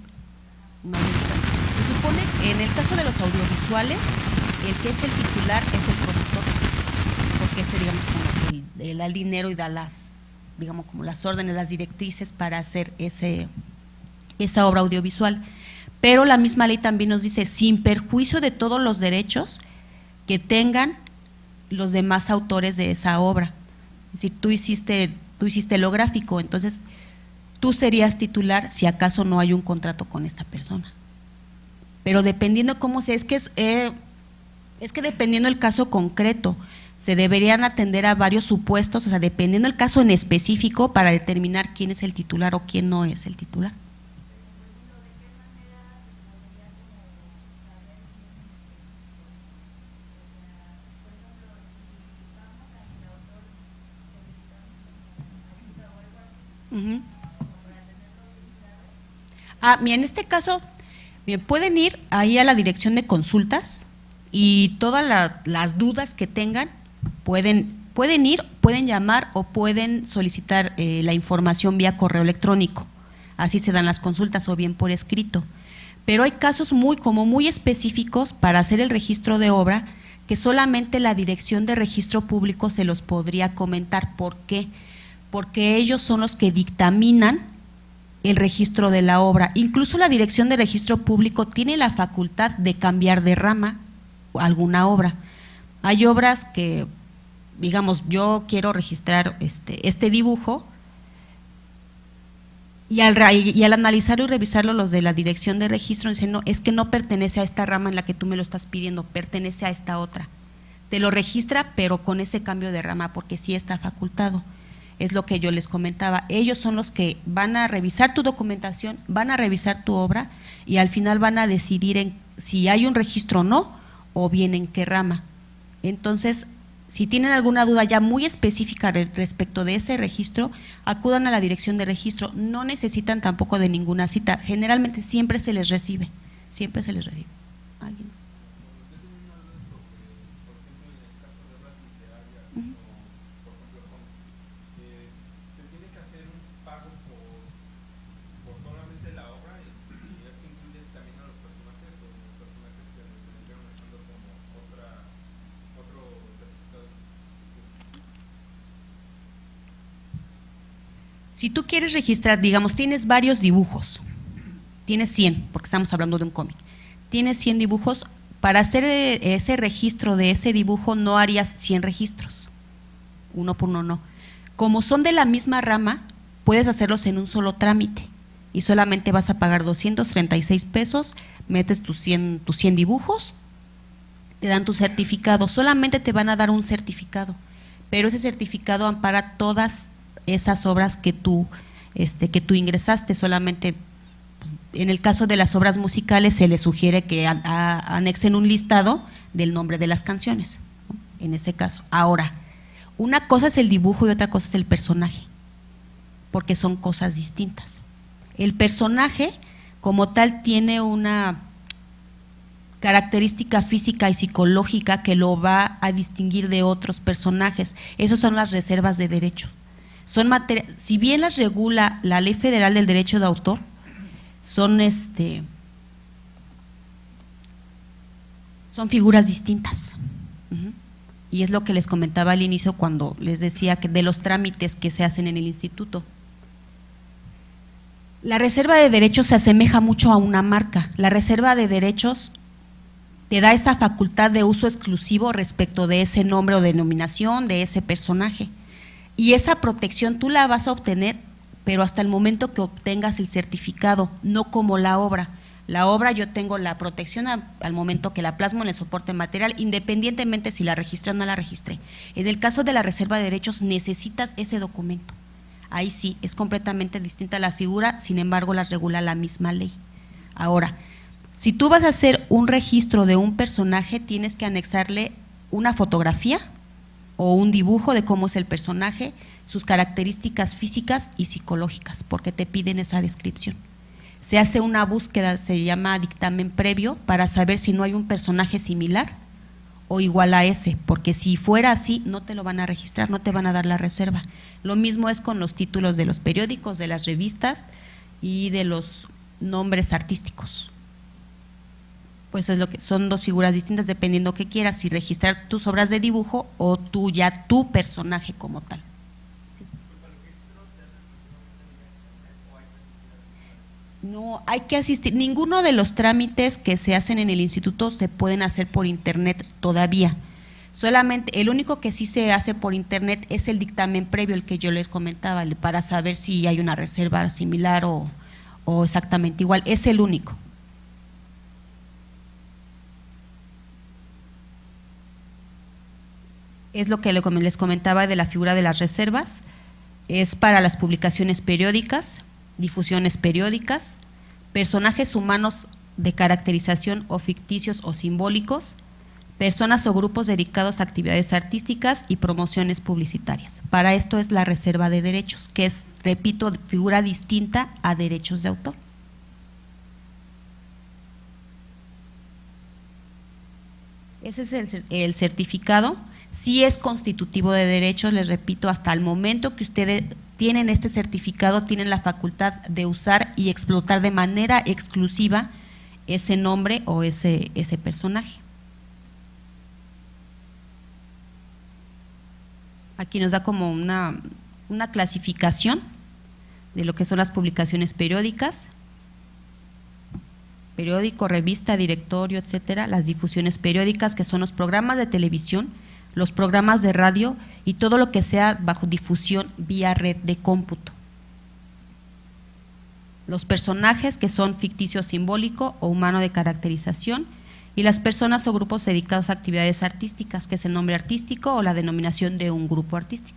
Se supone que en el caso de los audiovisuales, el que es el titular es el productor, porque ese, digamos, como el, el da el dinero y da las, digamos, como las órdenes, las directrices para hacer ese, esa obra audiovisual. Pero la misma ley también nos dice, sin perjuicio de todos los derechos que tengan los demás autores de esa obra. Es decir, tú hiciste, tú hiciste lo gráfico, entonces tú serías titular si acaso no hay un contrato con esta persona. Pero dependiendo cómo sea, es que es, eh, es que dependiendo el caso concreto, se deberían atender a varios supuestos, o sea, dependiendo el caso en específico para determinar quién es el titular o quién no es el titular. Uh-huh. Ah, mira, en este caso, bien, pueden ir ahí a la dirección de consultas y todas la, las dudas que tengan, pueden, pueden ir, pueden llamar o pueden solicitar eh, la información vía correo electrónico. Así se dan las consultas o bien por escrito. Pero hay casos muy, como muy específicos para hacer el registro de obra que solamente la Dirección de Registro Público se los podría comentar. ¿Por qué? Porque ellos son los que dictaminan el registro de la obra. Incluso la Dirección de Registro Público tiene la facultad de cambiar de rama alguna obra. Hay obras que, digamos, yo quiero registrar este, este dibujo y al, y al analizarlo y revisarlo los de la Dirección de Registro dicen, no, es que no pertenece a esta rama en la que tú me lo estás pidiendo, pertenece a esta otra. Te lo registra, pero con ese cambio de rama, porque sí está facultado. Es lo que yo les comentaba, ellos son los que van a revisar tu documentación, van a revisar tu obra y al final van a decidir en si hay un registro o no, o bien en qué rama. Entonces, si tienen alguna duda ya muy específica respecto de ese registro, acudan a la Dirección de Registro, no necesitan tampoco de ninguna cita, generalmente siempre se les recibe, siempre se les recibe. ¿Alguien? Si tú quieres registrar, digamos, tienes varios dibujos, tienes cien, porque estamos hablando de un cómic, tienes cien dibujos, para hacer ese registro de ese dibujo no harías cien registros, uno por uno no. Como son de la misma rama, puedes hacerlos en un solo trámite y solamente vas a pagar doscientos treinta y seis pesos, metes tus cien, tus cien dibujos, te dan tu certificado, solamente te van a dar un certificado, pero ese certificado ampara todas esas obras que tú este, que tú ingresaste, solamente en el caso de las obras musicales se les sugiere que a, a, anexen un listado del nombre de las canciones, ¿no? En ese caso. Ahora, una cosa es el dibujo y otra cosa es el personaje, porque son cosas distintas. El personaje como tal tiene una característica física y psicológica que lo va a distinguir de otros personajes. Esas son las reservas de derechos. Son materia, si bien las regula la Ley Federal del Derecho de Autor, son este son figuras distintas. Uh-huh. Y es lo que les comentaba al inicio cuando les decía que de los trámites que se hacen en el instituto. La reserva de derechos se asemeja mucho a una marca. La reserva de derechos te da esa facultad de uso exclusivo respecto de ese nombre o denominación, de ese personaje. Y esa protección tú la vas a obtener, pero hasta el momento que obtengas el certificado, no como la obra. La obra yo tengo la protección a, al momento que la plasmo en el soporte material, independientemente si la registré o no la registré. En el caso de la reserva de derechos necesitas ese documento. Ahí sí, es completamente distinta la figura, sin embargo la regula la misma ley. Ahora, si tú vas a hacer un registro de un personaje, tienes que anexarle una fotografía o un dibujo de cómo es el personaje, sus características físicas y psicológicas, porque te piden esa descripción. Se hace una búsqueda, se llama dictamen previo, para saber si no hay un personaje similar o igual a ese, porque si fuera así no te lo van a registrar, no te van a dar la reserva. Lo mismo es con los títulos de los periódicos, de las revistas y de los nombres artísticos. Pues es lo que son dos figuras distintas dependiendo que quieras, si registrar tus obras de dibujo o tú ya tu personaje como tal. Sí. No, hay que asistir, ninguno de los trámites que se hacen en el instituto se pueden hacer por internet todavía. Solamente, el único que sí se hace por internet es el dictamen previo, el que yo les comentaba, para saber si hay una reserva similar o, o exactamente igual, es el único. Es lo que les comentaba de la figura de las reservas, es para las publicaciones periódicas, difusiones periódicas, personajes humanos de caracterización o ficticios o simbólicos, personas o grupos dedicados a actividades artísticas y promociones publicitarias. Para esto es la reserva de derechos, que es, repito, figura distinta a derechos de autor. Ese es el, el certificado. Sí es constitutivo de derechos, les repito, hasta el momento que ustedes tienen este certificado, tienen la facultad de usar y explotar de manera exclusiva ese nombre o ese, ese personaje. Aquí nos da como una, una clasificación de lo que son las publicaciones periódicas, periódico, revista, directorio, etcétera, las difusiones periódicas, que son los programas de televisión, los programas de radio y todo lo que sea bajo difusión vía red de cómputo. Los personajes, que son ficticio, simbólico o humano de caracterización, y las personas o grupos dedicados a actividades artísticas, que es el nombre artístico o la denominación de un grupo artístico.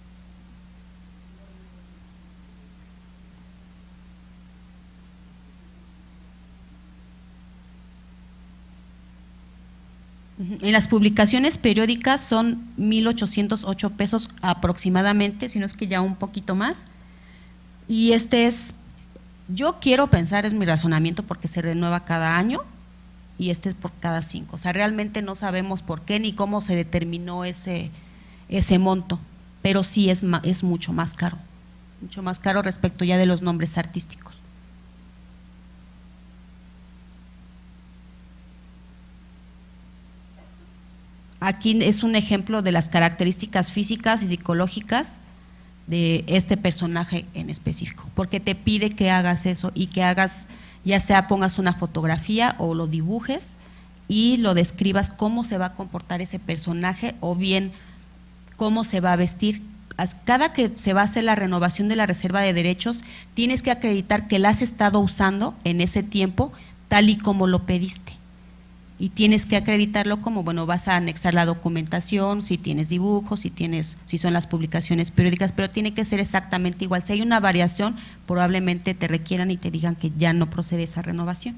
En las publicaciones periódicas son mil ochocientos ocho pesos aproximadamente, si no es que ya un poquito más. Y este es, yo quiero pensar, es mi razonamiento, porque se renueva cada año y este es por cada cinco. O sea, realmente no sabemos por qué ni cómo se determinó ese, ese monto, pero sí es, es mucho más caro, mucho más caro respecto ya de los nombres artísticos. Aquí es un ejemplo de las características físicas y psicológicas de este personaje en específico, porque te pide que hagas eso y que hagas, ya sea pongas una fotografía o lo dibujes y lo describas cómo se va a comportar ese personaje o bien cómo se va a vestir. Cada que se va a hacer la renovación de la reserva de derechos, tienes que acreditar que la has estado usando en ese tiempo tal y como lo pediste. y tienes que acreditarlo como, bueno, vas a anexar la documentación, si tienes dibujos, si tienes, si son las publicaciones periódicas, pero tiene que ser exactamente igual. Si hay una variación, probablemente te requieran y te digan que ya no procede esa renovación.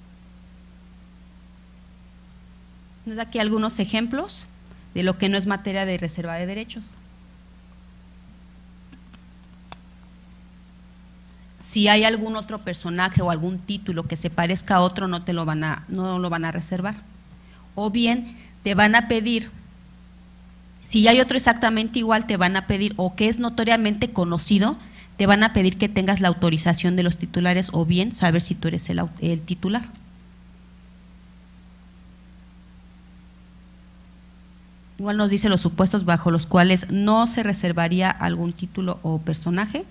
Nos da aquí algunos ejemplos de lo que no es materia de reserva de derechos. Si hay algún otro personaje o algún título que se parezca a otro, no te lo van a, no lo van a reservar. O bien te van a pedir, si hay otro exactamente igual, te van a pedir, o que es notoriamente conocido, te van a pedir que tengas la autorización de los titulares, o bien saber si tú eres el, el titular. Igual nos dice los supuestos bajo los cuales no se reservaría algún título o personaje.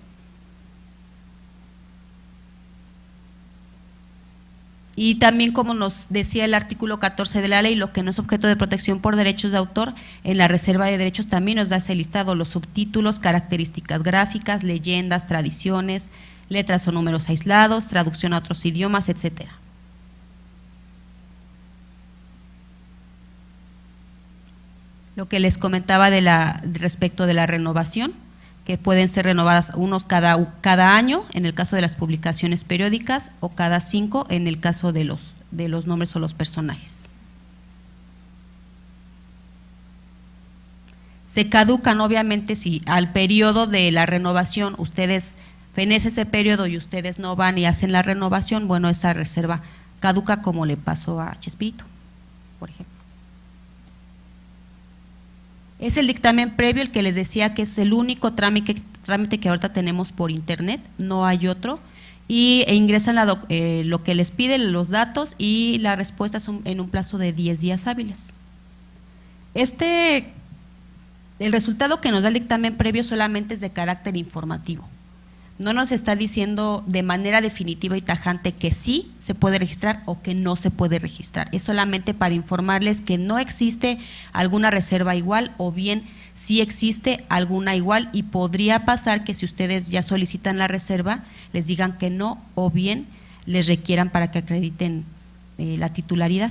Y también, como nos decía el artículo catorce de la ley, lo que no es objeto de protección por derechos de autor, en la reserva de derechos también nos da ese listado, los subtítulos, características gráficas, leyendas, tradiciones, letras o números aislados, traducción a otros idiomas, etcétera. Lo que les comentaba de la, respecto de la renovación, que pueden ser renovadas unos cada, cada año en el caso de las publicaciones periódicas o cada cinco en el caso de los, de los nombres o los personajes. Se caducan obviamente si al periodo de la renovación ustedes fenece ese periodo y ustedes no van y hacen la renovación, bueno, esa reserva caduca, como le pasó a Chespirito, por ejemplo. Es el dictamen previo el que les decía que es el único trámite, trámite que ahorita tenemos por internet, no hay otro, y e ingresan la doc, eh, lo que les piden, los datos, y la respuesta es un, en un plazo de diez días hábiles. Este, el resultado que nos da el dictamen previo solamente es de carácter informativo. No nos está diciendo de manera definitiva y tajante que sí se puede registrar o que no se puede registrar. Es solamente para informarles que no existe alguna reserva igual, o bien sí existe alguna igual, y podría pasar que si ustedes ya solicitan la reserva, les digan que no, o bien les requieran para que acrediten eh, la titularidad.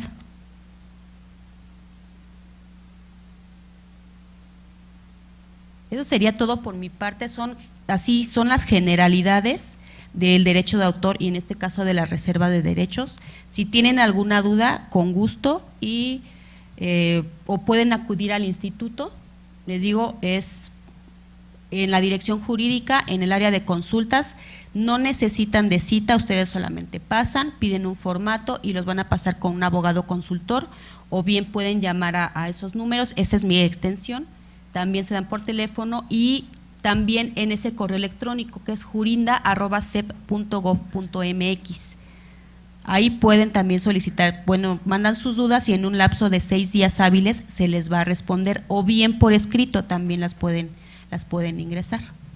Eso sería todo por mi parte. Son así son las generalidades del derecho de autor y en este caso de la reserva de derechos. Si tienen alguna duda, con gusto, y eh, o pueden acudir al instituto. Les digo, es en la dirección jurídica, en el área de consultas. No necesitan de cita, ustedes solamente pasan, piden un formato y los van a pasar con un abogado consultor, o bien pueden llamar a, a esos números. Esa es mi extensión. También se dan por teléfono y también en ese correo electrónico que es jurinda arroba sep punto gob punto mx. Ahí pueden también solicitar, bueno, mandan sus dudas y en un lapso de seis días hábiles se les va a responder, o bien por escrito también las pueden, las pueden ingresar.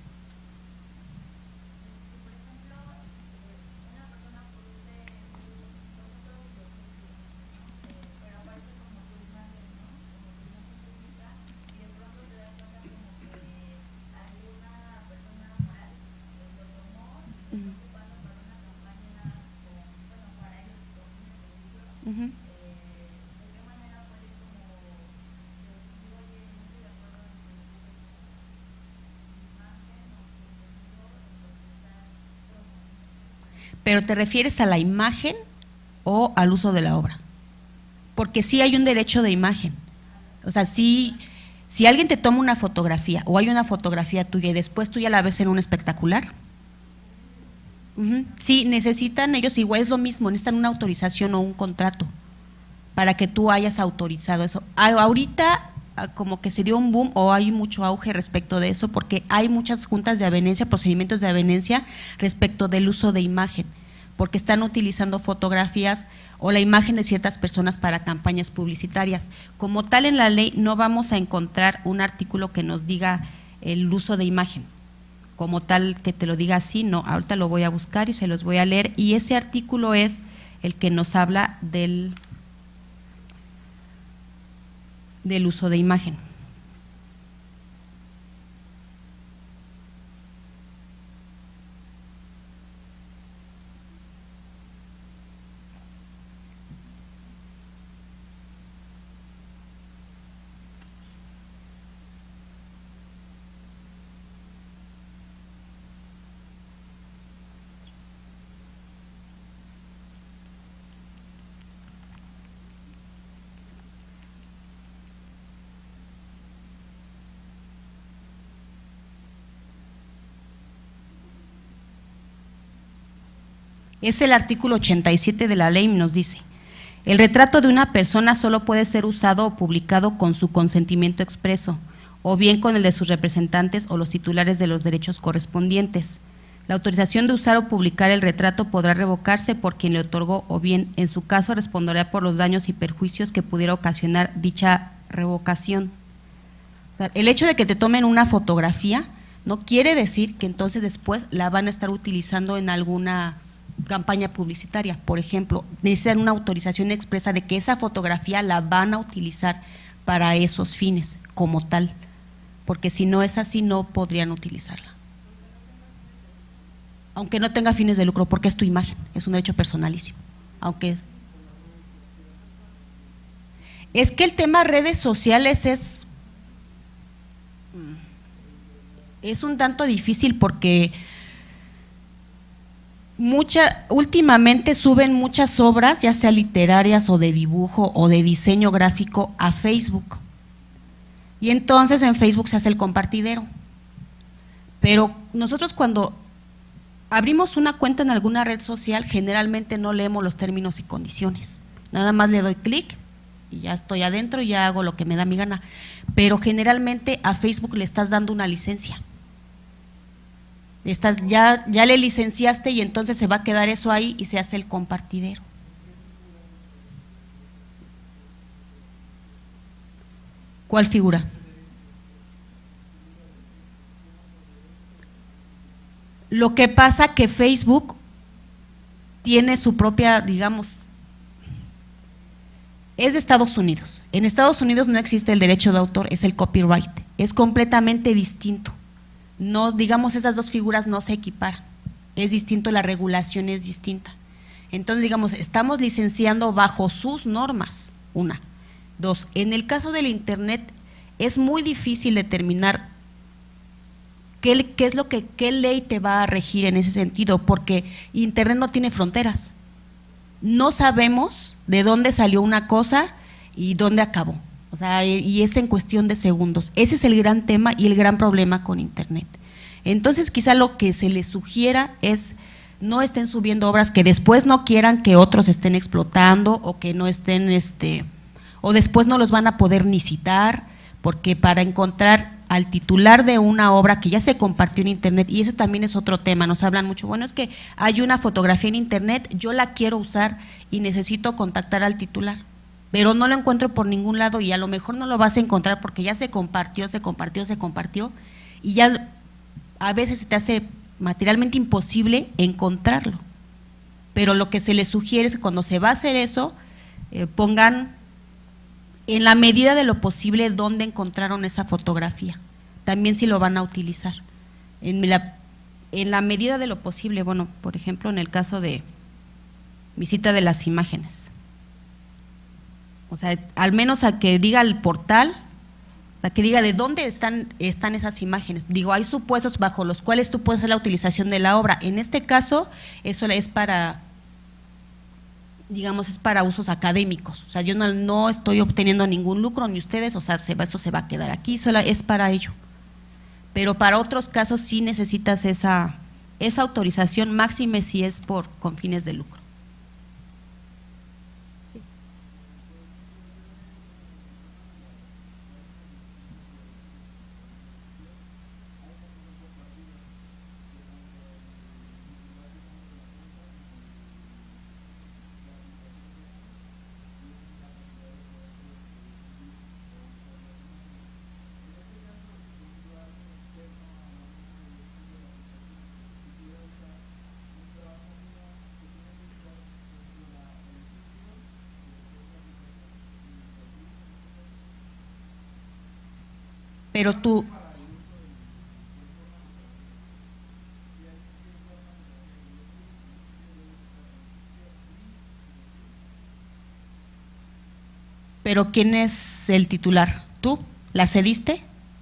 Uh-huh. Pero ¿te refieres a la imagen o al uso de la obra? Porque sí hay un derecho de imagen. O sea, sí, si alguien te toma una fotografía o hay una fotografía tuya y después tú ya la ves en un espectacular. Uh-huh. Sí, necesitan ellos, igual es lo mismo, necesitan una autorización o un contrato para que tú hayas autorizado eso. Ahorita como que se dio un boom o hay mucho auge respecto de eso, porque hay muchas juntas de avenencia, procedimientos de avenencia respecto del uso de imagen, porque están utilizando fotografías o la imagen de ciertas personas para campañas publicitarias. Como tal, en la ley no vamos a encontrar un artículo que nos diga el uso de imagen, como tal que te lo diga así, no, ahorita lo voy a buscar y se los voy a leer, y ese artículo es el que nos habla del, del uso de imagen. Es el artículo ochenta y siete de la ley, nos dice: el retrato de una persona solo puede ser usado o publicado con su consentimiento expreso, o bien con el de sus representantes o los titulares de los derechos correspondientes. La autorización de usar o publicar el retrato podrá revocarse por quien le otorgó, o bien, en su caso, responderá por los daños y perjuicios que pudiera ocasionar dicha revocación. O sea, el hecho de que te tomen una fotografía no quiere decir que entonces después la van a estar utilizando en alguna campaña publicitaria. Por ejemplo, necesitan una autorización expresa de que esa fotografía la van a utilizar para esos fines como tal, porque si no es así no podrían utilizarla. Aunque no tenga fines de lucro, porque es tu imagen, es un derecho personalísimo. Aunque es, es que el tema redes sociales es, es un tanto difícil porque mucha, últimamente suben muchas obras, ya sea literarias o de dibujo o de diseño gráfico, a Facebook. Y entonces en Facebook se hace el compartidero. Pero nosotros cuando abrimos una cuenta en alguna red social, generalmente no leemos los términos y condiciones, nada más le doy clic y ya estoy adentro y ya hago lo que me da mi gana, pero generalmente a Facebook le estás dando una licencia, estás, ya, ya le licenciaste y entonces se va a quedar eso ahí y se hace el compartidero. ¿Cuál figura? Lo que pasa que Facebook tiene su propia, digamos, es de Estados Unidos. En Estados Unidos no existe el derecho de autor, es el copyright, es completamente distinto. No, digamos, esas dos figuras no se equiparan, es distinto, la regulación es distinta. Entonces, digamos, estamos licenciando bajo sus normas, una. Dos, en el caso del Internet es muy difícil determinar ¿Qué, qué es lo que, qué ley te va a regir en ese sentido? Porque Internet no tiene fronteras. No sabemos de dónde salió una cosa y dónde acabó. O sea, y es en cuestión de segundos. Ese es el gran tema y el gran problema con Internet. Entonces, quizá lo que se les sugiera es no estén subiendo obras que después no quieran que otros estén explotando o que no estén, este, o después no los van a poder ni citar, porque para encontrar al titular de una obra que ya se compartió en Internet, y eso también es otro tema, nos hablan mucho, bueno, es que hay una fotografía en Internet, yo la quiero usar y necesito contactar al titular, pero no lo encuentro por ningún lado y a lo mejor no lo vas a encontrar porque ya se compartió, se compartió, se compartió y ya a veces se te hace materialmente imposible encontrarlo, pero lo que se les sugiere es que cuando se va a hacer eso, eh, pongan en la medida de lo posible dónde encontraron esa fotografía, también si lo van a utilizar, en la, en la medida de lo posible. Bueno, por ejemplo, en el caso de visita de las imágenes, o sea, al menos a que diga el portal, o sea, que diga de dónde están, están esas imágenes. Digo, hay supuestos bajo los cuales tú puedes hacer la utilización de la obra, en este caso, eso es para… digamos, es para usos académicos, o sea, yo no, no estoy obteniendo ningún lucro, ni ustedes, o sea, se va, esto se va a quedar aquí, solo es para ello, pero para otros casos sí necesitas esa, esa autorización, máxime si es por con fines de lucro. Pero tú… ¿Pero quién es el titular? ¿Tú? ¿La cediste?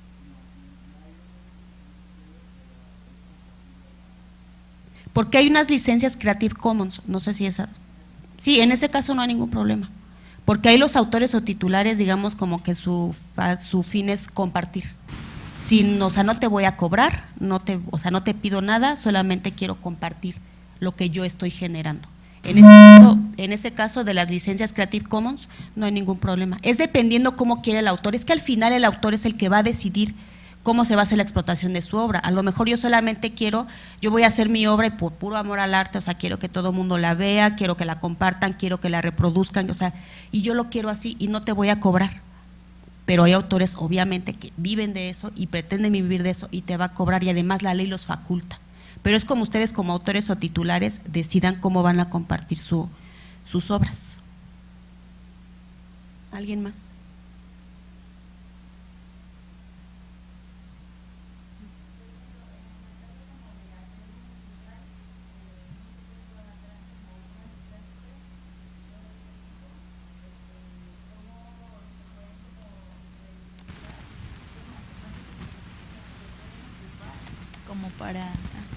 Porque hay unas licencias Creative Commons, no sé si esas… Sí, en ese caso no hay ningún problema, porque ahí los autores o titulares, digamos, como que su, su fin es compartir. Sin, o sea, no te voy a cobrar, no te, o sea, no te pido nada, solamente quiero compartir lo que yo estoy generando. En ese, caso, en ese caso de las licencias Creative Commons no hay ningún problema. Es dependiendo cómo quiere el autor, es que al final el autor es el que va a decidir cómo se va a hacer la explotación de su obra. A lo mejor yo solamente quiero, yo voy a hacer mi obra y por puro amor al arte, o sea, quiero que todo el mundo la vea, quiero que la compartan, quiero que la reproduzcan, o sea, y yo lo quiero así y no te voy a cobrar. Pero hay autores obviamente que viven de eso y pretenden vivir de eso y te va a cobrar y además la ley los faculta. Pero es como ustedes como autores o titulares decidan cómo van a compartir su, sus obras. ¿Alguien más? Como para…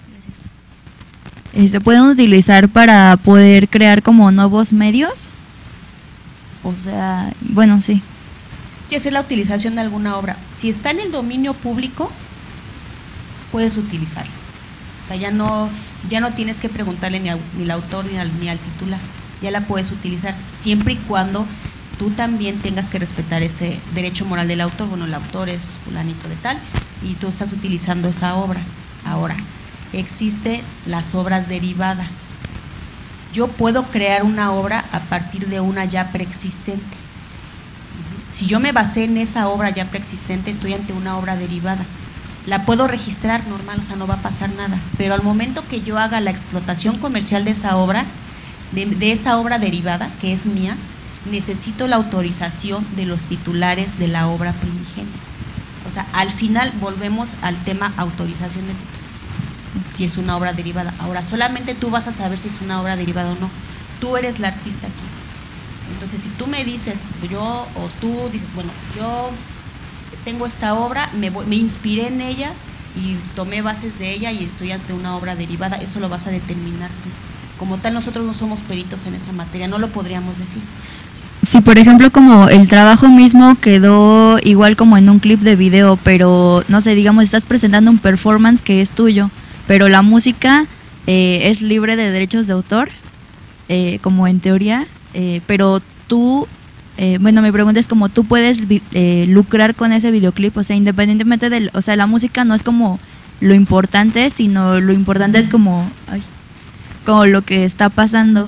¿Se pueden utilizar para poder crear como nuevos medios? O sea, bueno, sí. Y hacer la utilización de alguna obra. Si está en el dominio público, puedes utilizarlo. O sea, ya no, ya no tienes que preguntarle ni, a, ni al autor ni al, ni al titular. Ya la puedes utilizar, siempre y cuando tú también tengas que respetar ese derecho moral del autor. Bueno, el autor es fulanito de tal y tú estás utilizando esa obra. Ahora, existen las obras derivadas. Yo puedo crear una obra a partir de una ya preexistente. Si yo me basé en esa obra ya preexistente, estoy ante una obra derivada. La puedo registrar normal, o sea, no va a pasar nada. Pero al momento que yo haga la explotación comercial de esa obra, de, de esa obra derivada, que es mía, necesito la autorización de los titulares de la obra primigenia. O sea, al final volvemos al tema autorización de título. Si es una obra derivada. Ahora, solamente tú vas a saber si es una obra derivada o no. Tú eres la artista aquí. Entonces, si tú me dices, yo o tú dices, bueno, yo tengo esta obra, me, voy, me inspiré en ella y tomé bases de ella y estoy ante una obra derivada, eso lo vas a determinar tú. Como tal, nosotros no somos peritos en esa materia, no lo podríamos decir. Si por ejemplo como el trabajo mismo quedó igual como en un clip de video, pero no sé, digamos, estás presentando un performance que es tuyo, pero la música eh, es libre de derechos de autor, eh, como en teoría, eh, pero tú, eh, bueno, mi pregunta es como tú puedes eh, lucrar con ese videoclip, o sea, independientemente del, o sea, la música no es como lo importante, sino lo importante es como, ay, como lo que está pasando.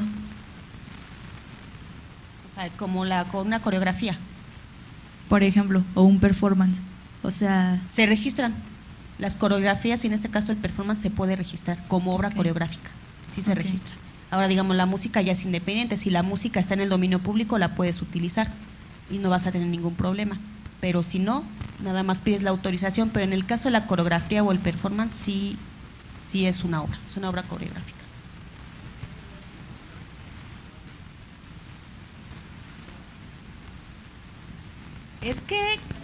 O sea, como la, con una coreografía. Por ejemplo, o un performance, o sea… Se registran. Las coreografías, y en este caso el performance, se puede registrar como obra okay. coreográfica, sí se okay. registra. Ahora, digamos, la música ya es independiente, si la música está en el dominio público la puedes utilizar y no vas a tener ningún problema, pero si no, nada más pides la autorización, pero en el caso de la coreografía o el performance, sí, sí es una obra, es una obra coreográfica. Es que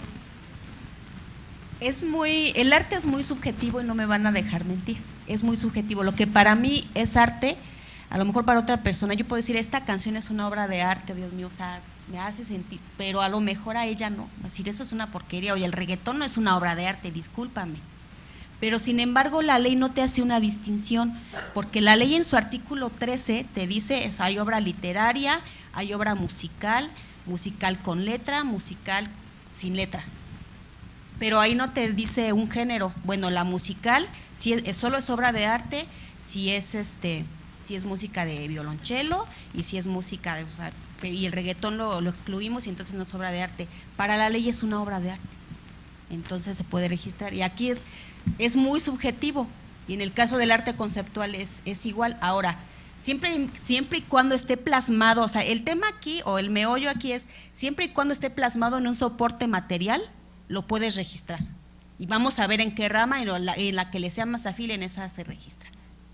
es muy, el arte es muy subjetivo y no me van a dejar mentir, es muy subjetivo. Lo que para mí es arte, a lo mejor para otra persona, yo puedo decir, esta canción es una obra de arte, Dios mío, o sea, me hace sentir, pero a lo mejor a ella no, decir, eso es una porquería, oye, el reggaetón no es una obra de arte, discúlpame. Pero sin embargo la ley no te hace una distinción, porque la ley en su artículo trece te dice, eso, hay obra literaria, hay obra musical, musical con letra, musical sin letra. Pero ahí no te dice un género. Bueno, la musical si es, solo es obra de arte si es este si es música de violonchelo y si es música de, o sea, y el reggaetón lo, lo excluimos y entonces no es obra de arte. Para la ley es una obra de arte, entonces se puede registrar y aquí es es muy subjetivo y en el caso del arte conceptual es, es igual. Ahora, siempre, siempre y cuando esté plasmado, o sea, el tema aquí o el meollo aquí es siempre y cuando esté plasmado en un soporte material, lo puedes registrar y vamos a ver en qué rama, en la, en la que le sea más afín, en esa se registra.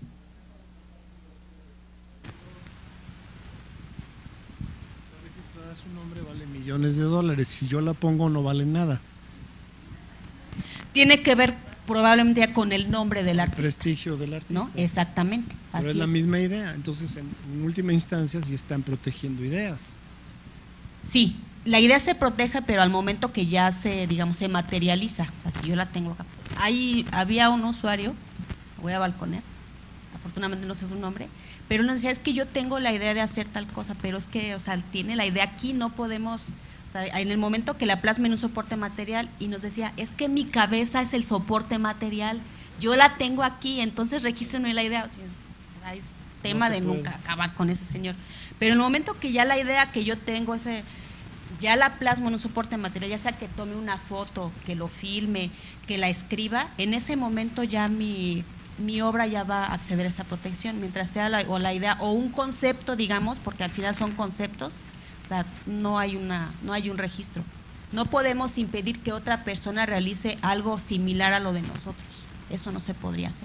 Está registrada su nombre, vale millones de dólares, si yo la pongo no vale nada. Tiene que ver probablemente ya con el nombre del artista. El prestigio del artista. ¿No? Exactamente. Pero es la misma idea, entonces en, en última instancia sí están protegiendo ideas. Sí. La idea se protege, pero al momento que ya se, digamos, se materializa, así yo la tengo acá. Ahí había un usuario, voy a balconear, afortunadamente no sé su nombre, pero nos decía, es que yo tengo la idea de hacer tal cosa, pero es que, o sea, tiene la idea aquí, no podemos, o sea, en el momento que la plasme en un soporte material, y nos decía, es que mi cabeza es el soporte material, yo la tengo aquí, entonces regístrenme la idea, o sea, es tema No de se puede. nunca acabar con ese señor, pero en el momento que ya la idea que yo tengo, ese ya la plasmo en un soporte material, ya sea que tome una foto, que lo filme, que la escriba, en ese momento ya mi, mi obra ya va a acceder a esa protección, mientras sea la, o la idea o un concepto, digamos, porque al final son conceptos, o sea, no hay, una, no hay un registro. No podemos impedir que otra persona realice algo similar a lo de nosotros, eso no se podría hacer.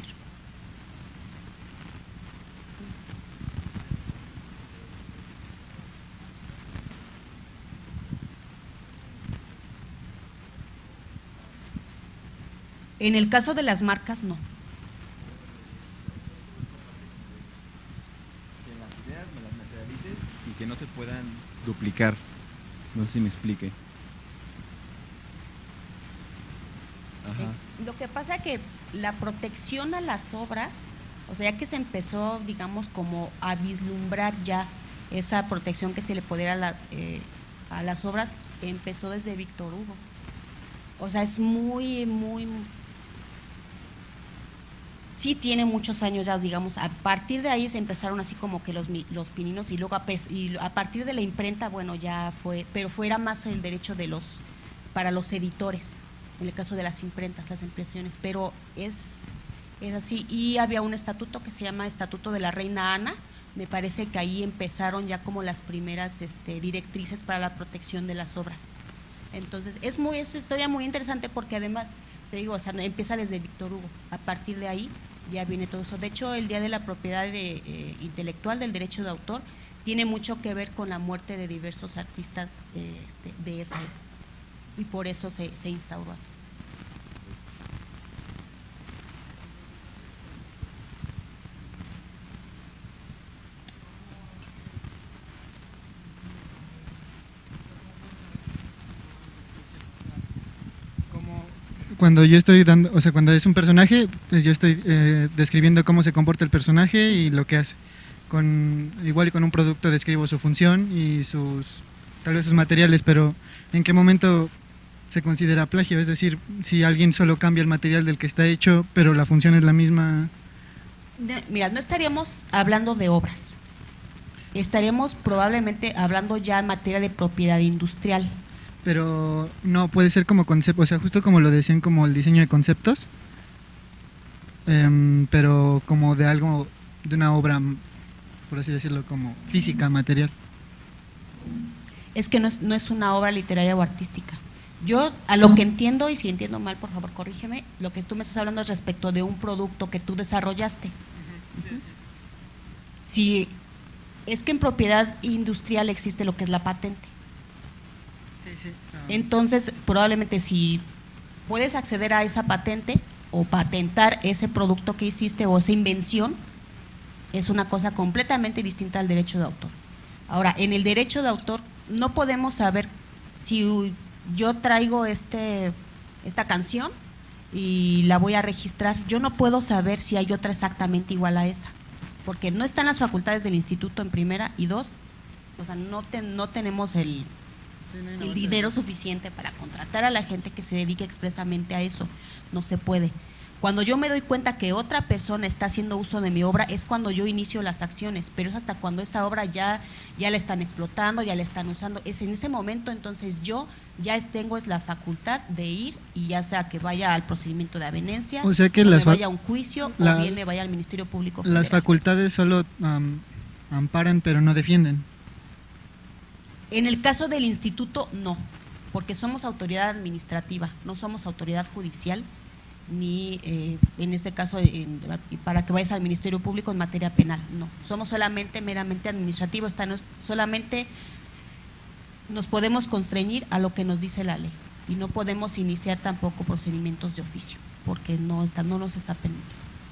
En el caso de las marcas, no. Que las ideas me las materialices y que no se puedan duplicar. No sé si me explique. Ajá. Eh, Lo que pasa es que la protección a las obras, o sea, ya que se empezó, digamos, como a vislumbrar ya esa protección que se le podía a, la, eh, a las obras, empezó desde Víctor Hugo. O sea, es muy, muy… Sí tiene muchos años ya, digamos, a partir de ahí se empezaron así como que los, los pininos y luego a, y a partir de la imprenta, bueno, ya fue, pero fuera más el derecho de los, para los editores, en el caso de las imprentas, las impresiones, pero es, es así. Y había un estatuto que se llama Estatuto de la Reina Ana, me parece que ahí empezaron ya como las primeras este, directrices para la protección de las obras. Entonces, es muy, es una historia muy interesante porque además, te digo, o sea, empieza desde Víctor Hugo, a partir de ahí ya viene todo eso. De hecho, el Día de la Propiedad de, eh, Intelectual del Derecho de Autor tiene mucho que ver con la muerte de diversos artistas eh, este, de esa época, y por eso se, se instauró así. Cuando yo estoy dando, o sea, cuando es un personaje, pues yo estoy eh, describiendo cómo se comporta el personaje y lo que hace. Con, igual con un producto describo su función y sus, tal vez sus materiales, pero ¿en qué momento se considera plagio? Es decir, si alguien solo cambia el material del que está hecho, pero la función es la misma. Mira, no estaríamos hablando de obras, estaríamos probablemente hablando ya en materia de propiedad industrial. Pero no, puede ser como concepto, o sea, justo como lo decían, como el diseño de conceptos, eh, pero como de algo, de una obra, por así decirlo, como física, material. Es que no es, no es una obra literaria o artística. Yo, a lo que entiendo, y si entiendo mal, por favor, corrígeme, lo que tú me estás hablando es respecto de un producto que tú desarrollaste. Uh-huh. Si es que en propiedad industrial existe lo que es la patente. Entonces, probablemente si puedes acceder a esa patente o patentar ese producto que hiciste o esa invención, es una cosa completamente distinta al derecho de autor. Ahora, en el derecho de autor no podemos saber si yo traigo este, esta canción y la voy a registrar, yo no puedo saber si hay otra exactamente igual a esa, porque no están las facultades del instituto en primera, y dos, o sea, no, te, no tenemos el… el dinero suficiente para contratar a la gente que se dedique expresamente a eso, no se puede. Cuando yo me doy cuenta que otra persona está haciendo uso de mi obra es cuando yo inicio las acciones, pero es hasta cuando esa obra ya, ya la están explotando, ya la están usando, es en ese momento entonces yo ya tengo es la facultad de ir y ya sea que vaya al procedimiento de avenencia, o sea que o las me vaya a un juicio la, o bien me vaya al Ministerio Público Federal. Las facultades solo um, amparan pero no defienden. En el caso del instituto, no, porque somos autoridad administrativa, no somos autoridad judicial, ni eh, en este caso en, para que vayas al Ministerio Público en materia penal, no, somos solamente meramente administrativos, está, no, solamente nos podemos constreñir a lo que nos dice la ley y no podemos iniciar tampoco procedimientos de oficio, porque no, está, no nos está permitido.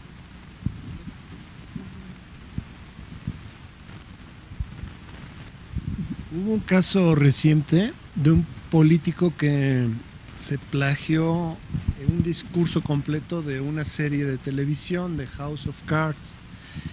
Hubo un caso reciente de un político que se plagió un discurso completo de una serie de televisión de House of Cards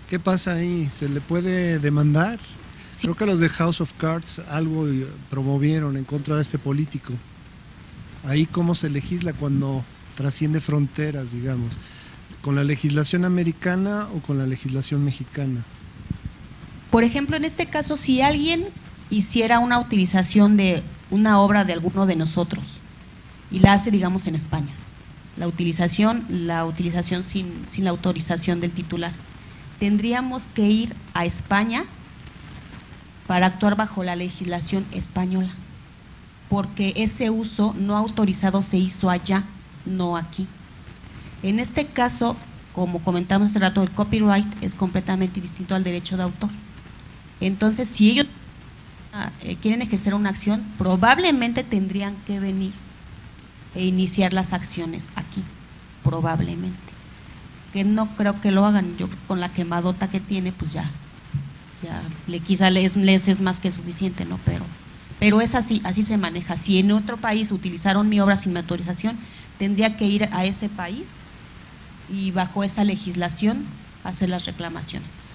¿Qué pasa ahí? ¿Se le puede demandar? Sí. Creo que los de House of Cards algo promovieron en contra de este político. Ahí cómo se legisla cuando trasciende fronteras, digamos, ¿con la legislación americana o con la legislación mexicana? Por ejemplo, en este caso, si alguien hiciera una utilización de una obra de alguno de nosotros y la hace, digamos, en España, la utilización, la utilización sin, sin la autorización del titular, tendríamos que ir a España para actuar bajo la legislación española, porque ese uso no autorizado se hizo allá, no aquí. En este caso, como comentamos hace rato, el copyright es completamente distinto al derecho de autor. Entonces, si ellos eh, quieren ejercer una acción, probablemente tendrían que venir e iniciar las acciones aquí, probablemente. Que no creo que lo hagan. Yo con la quemadota que tiene, pues ya, ya le quizá les, les es más que suficiente, ¿no? Pero, pero es así, así se maneja. Si en otro país utilizaron mi obra sin mi autorización, tendría que ir a ese país y bajo esa legislación hacer las reclamaciones.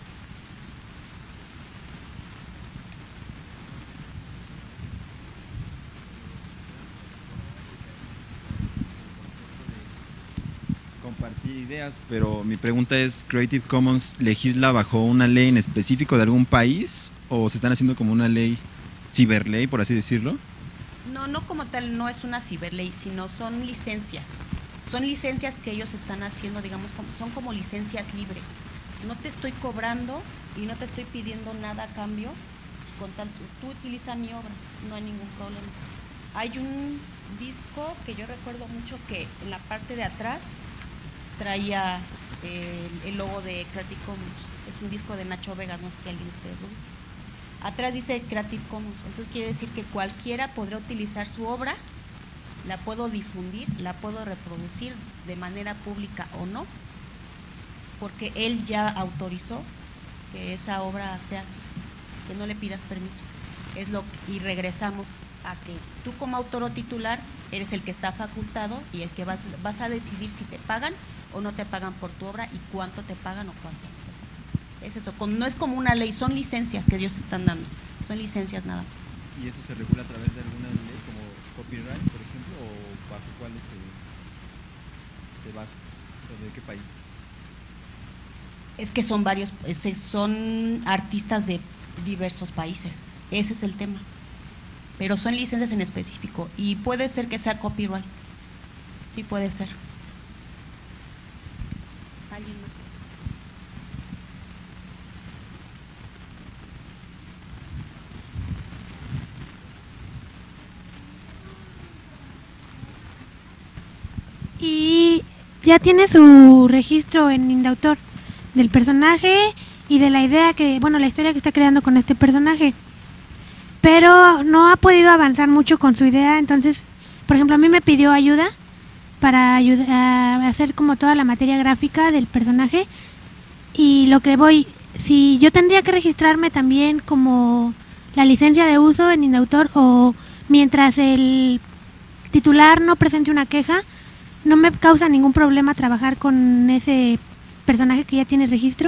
Compartir ideas, pero mi pregunta es, ¿Creative Commons legisla bajo una ley en específico de algún país o se están haciendo como una ley, ciberley, por así decirlo? No, no como tal, no es una ciberley, sino son licencias. Son licencias que ellos están haciendo, digamos, como, son como licencias libres. No te estoy cobrando y no te estoy pidiendo nada a cambio, con tal, tú, tú utiliza mi obra, no hay ningún problema. Hay un disco que yo recuerdo mucho que en la parte de atrás traía eh, el logo de Creative Commons. Es un disco de Nacho Vegas, no sé si alguien de ustedes lo ve. Atrás dice Creative Commons, entonces quiere decir que cualquiera podrá utilizar su obra, la puedo difundir, la puedo reproducir de manera pública o no, porque él ya autorizó que esa obra sea así, que no le pidas permiso. Es lo y regresamos a que tú como autor o titular eres el que está facultado y el que vas, vas a decidir si te pagan o no te pagan por tu obra y cuánto te pagan o cuánto no te pagan. Es eso, no es como una ley, son licencias que ellos están dando, son licencias nada más. ¿Y eso se regula a través de alguna ley como copyright, por ejemplo, o bajo cuáles se, se basa? O sea, ¿de qué país? Es que son varios, son artistas de diversos países, ese es el tema, pero son licencias en específico y puede ser que sea copyright, sí puede ser. ¿Alguien más? Y ya tiene su registro en Indautor del personaje y de la idea que, bueno, la historia que está creando con este personaje, pero no ha podido avanzar mucho con su idea. Entonces, por ejemplo, a mí me pidió ayuda para ayudar a hacer como toda la materia gráfica del personaje y lo que voy, si yo tendría que registrarme también como la licencia de uso en Indautor o mientras el titular no presente una queja, no me causa ningún problema trabajar con ese personaje que ya tiene registro.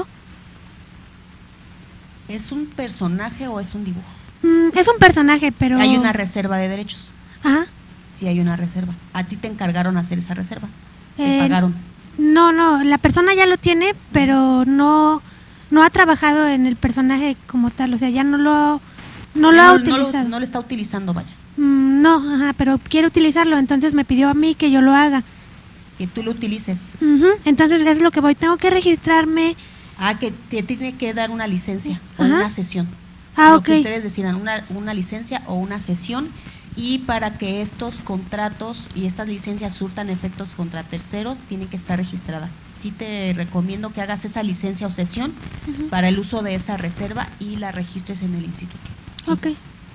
¿Es un personaje o es un dibujo? Mm, es un personaje, pero… Hay una reserva de derechos. Ajá. Sí, hay una reserva. ¿A ti te encargaron hacer esa reserva? ¿Te Eh, pagaron? No, no, la persona ya lo tiene, pero no, no ha trabajado en el personaje como tal, o sea, ya no lo, no lo no, ha no utilizado. Lo, no lo está utilizando, vaya. Mm, no, ajá, pero quiere utilizarlo, entonces me pidió a mí que yo lo haga. Que tú lo utilices. Uh-huh. Entonces es lo que voy, tengo que registrarme. Ah, que te tiene que dar una licencia o Ajá. una sesión. Ah, lo ok. que ustedes decidan, una, una licencia o una sesión, y para que estos contratos y estas licencias surtan efectos contra terceros, tienen que estar registradas. Sí te recomiendo que hagas esa licencia o sesión Uh-huh. para el uso de esa reserva y la registres en el instituto. Sí. Ok.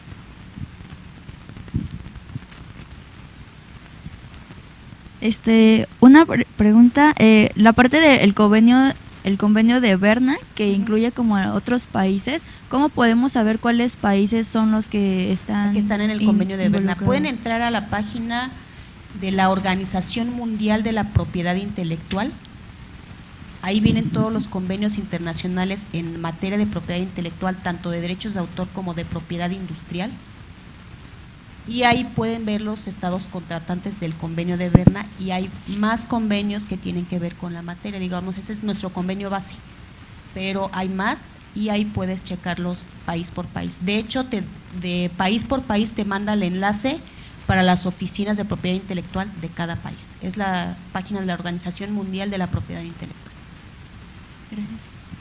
Este, una pre- pregunta, eh, la parte del convenio, el convenio de Berna, que Ujú. incluye como a otros países, ¿cómo podemos saber cuáles países son los que están que están en el in- convenio de Berna? involucrados? Pueden entrar a la página de la Organización Mundial de la Propiedad Intelectual Ahí vienen todos los convenios internacionales en materia de propiedad intelectual, tanto de derechos de autor como de propiedad industrial. Y ahí pueden ver los estados contratantes del convenio de Berna, y hay más convenios que tienen que ver con la materia. Digamos, ese es nuestro convenio base, pero hay más y ahí puedes checarlos país por país. De hecho, te, de país por país te manda el enlace para las oficinas de propiedad intelectual de cada país. Es la página de la Organización Mundial de la Propiedad Intelectual. Gracias.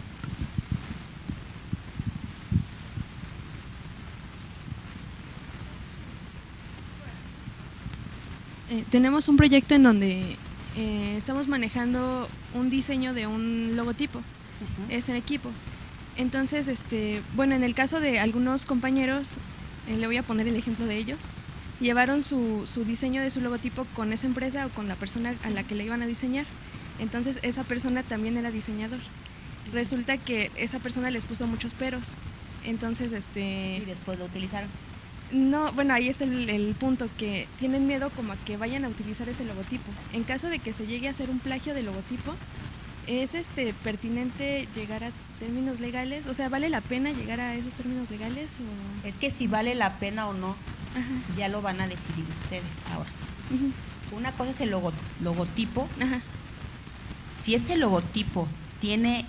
Eh, tenemos un proyecto en donde eh, estamos manejando un diseño de un logotipo, uh-huh. Es en equipo. Entonces, este, bueno, en el caso de algunos compañeros, eh, le voy a poner el ejemplo de ellos, llevaron su, su diseño de su logotipo con esa empresa o con la persona a la que le iban a diseñar. Entonces, esa persona también era diseñador. Resulta que esa persona les puso muchos peros. Entonces, este… ¿Y después lo utilizaron? No, bueno, ahí está el, el punto, que tienen miedo como a que vayan a utilizar ese logotipo. En caso de que se llegue a hacer un plagio de logotipo, ¿es este pertinente llegar a términos legales? O sea, ¿vale la pena llegar a esos términos legales? O… Es que si vale la pena o no, Ajá. ya lo van a decidir ustedes ahora. Uh-huh. Una cosa es el logo, logotipo. Ajá. Si ese logotipo tiene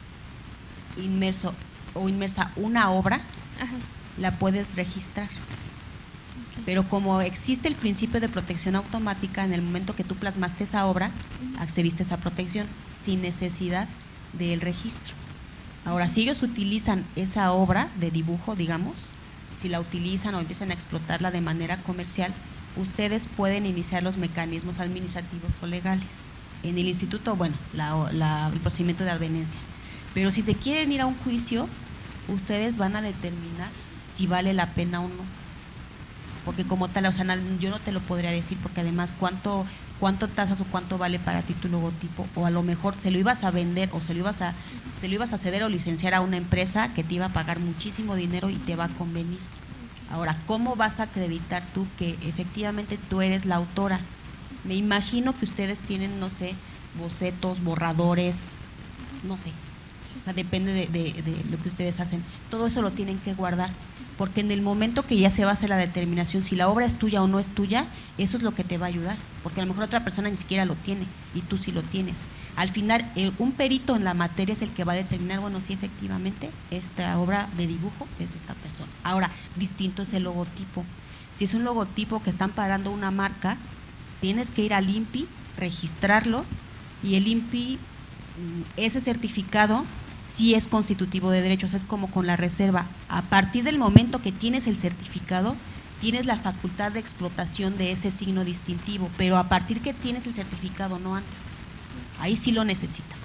inmerso o inmersa una obra, Ajá. la puedes registrar. Okay. Pero como existe el principio de protección automática, en el momento que tú plasmaste esa obra, uh-huh. accediste a esa protección sin necesidad del registro. Ahora, si ellos utilizan esa obra de dibujo, digamos, si la utilizan o empiezan a explotarla de manera comercial, ustedes pueden iniciar los mecanismos administrativos o legales. En el instituto, bueno, la, la, el procedimiento de adveniencia. Pero si se quieren ir a un juicio, ustedes van a determinar si vale la pena o no. Porque como tal, o sea, yo no te lo podría decir, porque además cuánto cuánto tasas o cuánto vale para ti tu logotipo, o a lo mejor se lo ibas a vender o se lo ibas a se lo ibas a ceder o licenciar a una empresa que te iba a pagar muchísimo dinero y te va a convenir. Ahora, ¿cómo vas a acreditar tú que efectivamente tú eres la autora? Me imagino que ustedes tienen, no sé, bocetos, borradores, no sé, o sea, depende de, de, de lo que ustedes hacen. Todo eso lo tienen que guardar, porque en el momento que ya se va a hacer la determinación si la obra es tuya o no es tuya, eso es lo que te va a ayudar, porque a lo mejor otra persona ni siquiera lo tiene y tú sí lo tienes. Al final, eh, un perito en la materia es el que va a determinar, bueno, sí, efectivamente, esta obra de dibujo es esta persona. Ahora, distinto es el logotipo. Si es un logotipo que está amparando una marca, tienes que ir al I N P I, registrarlo, y el I N P I, ese certificado sí es constitutivo de derechos, es como con la reserva. A partir del momento que tienes el certificado, tienes la facultad de explotación de ese signo distintivo, pero a partir que tienes el certificado, no antes. Ahí sí lo necesitas.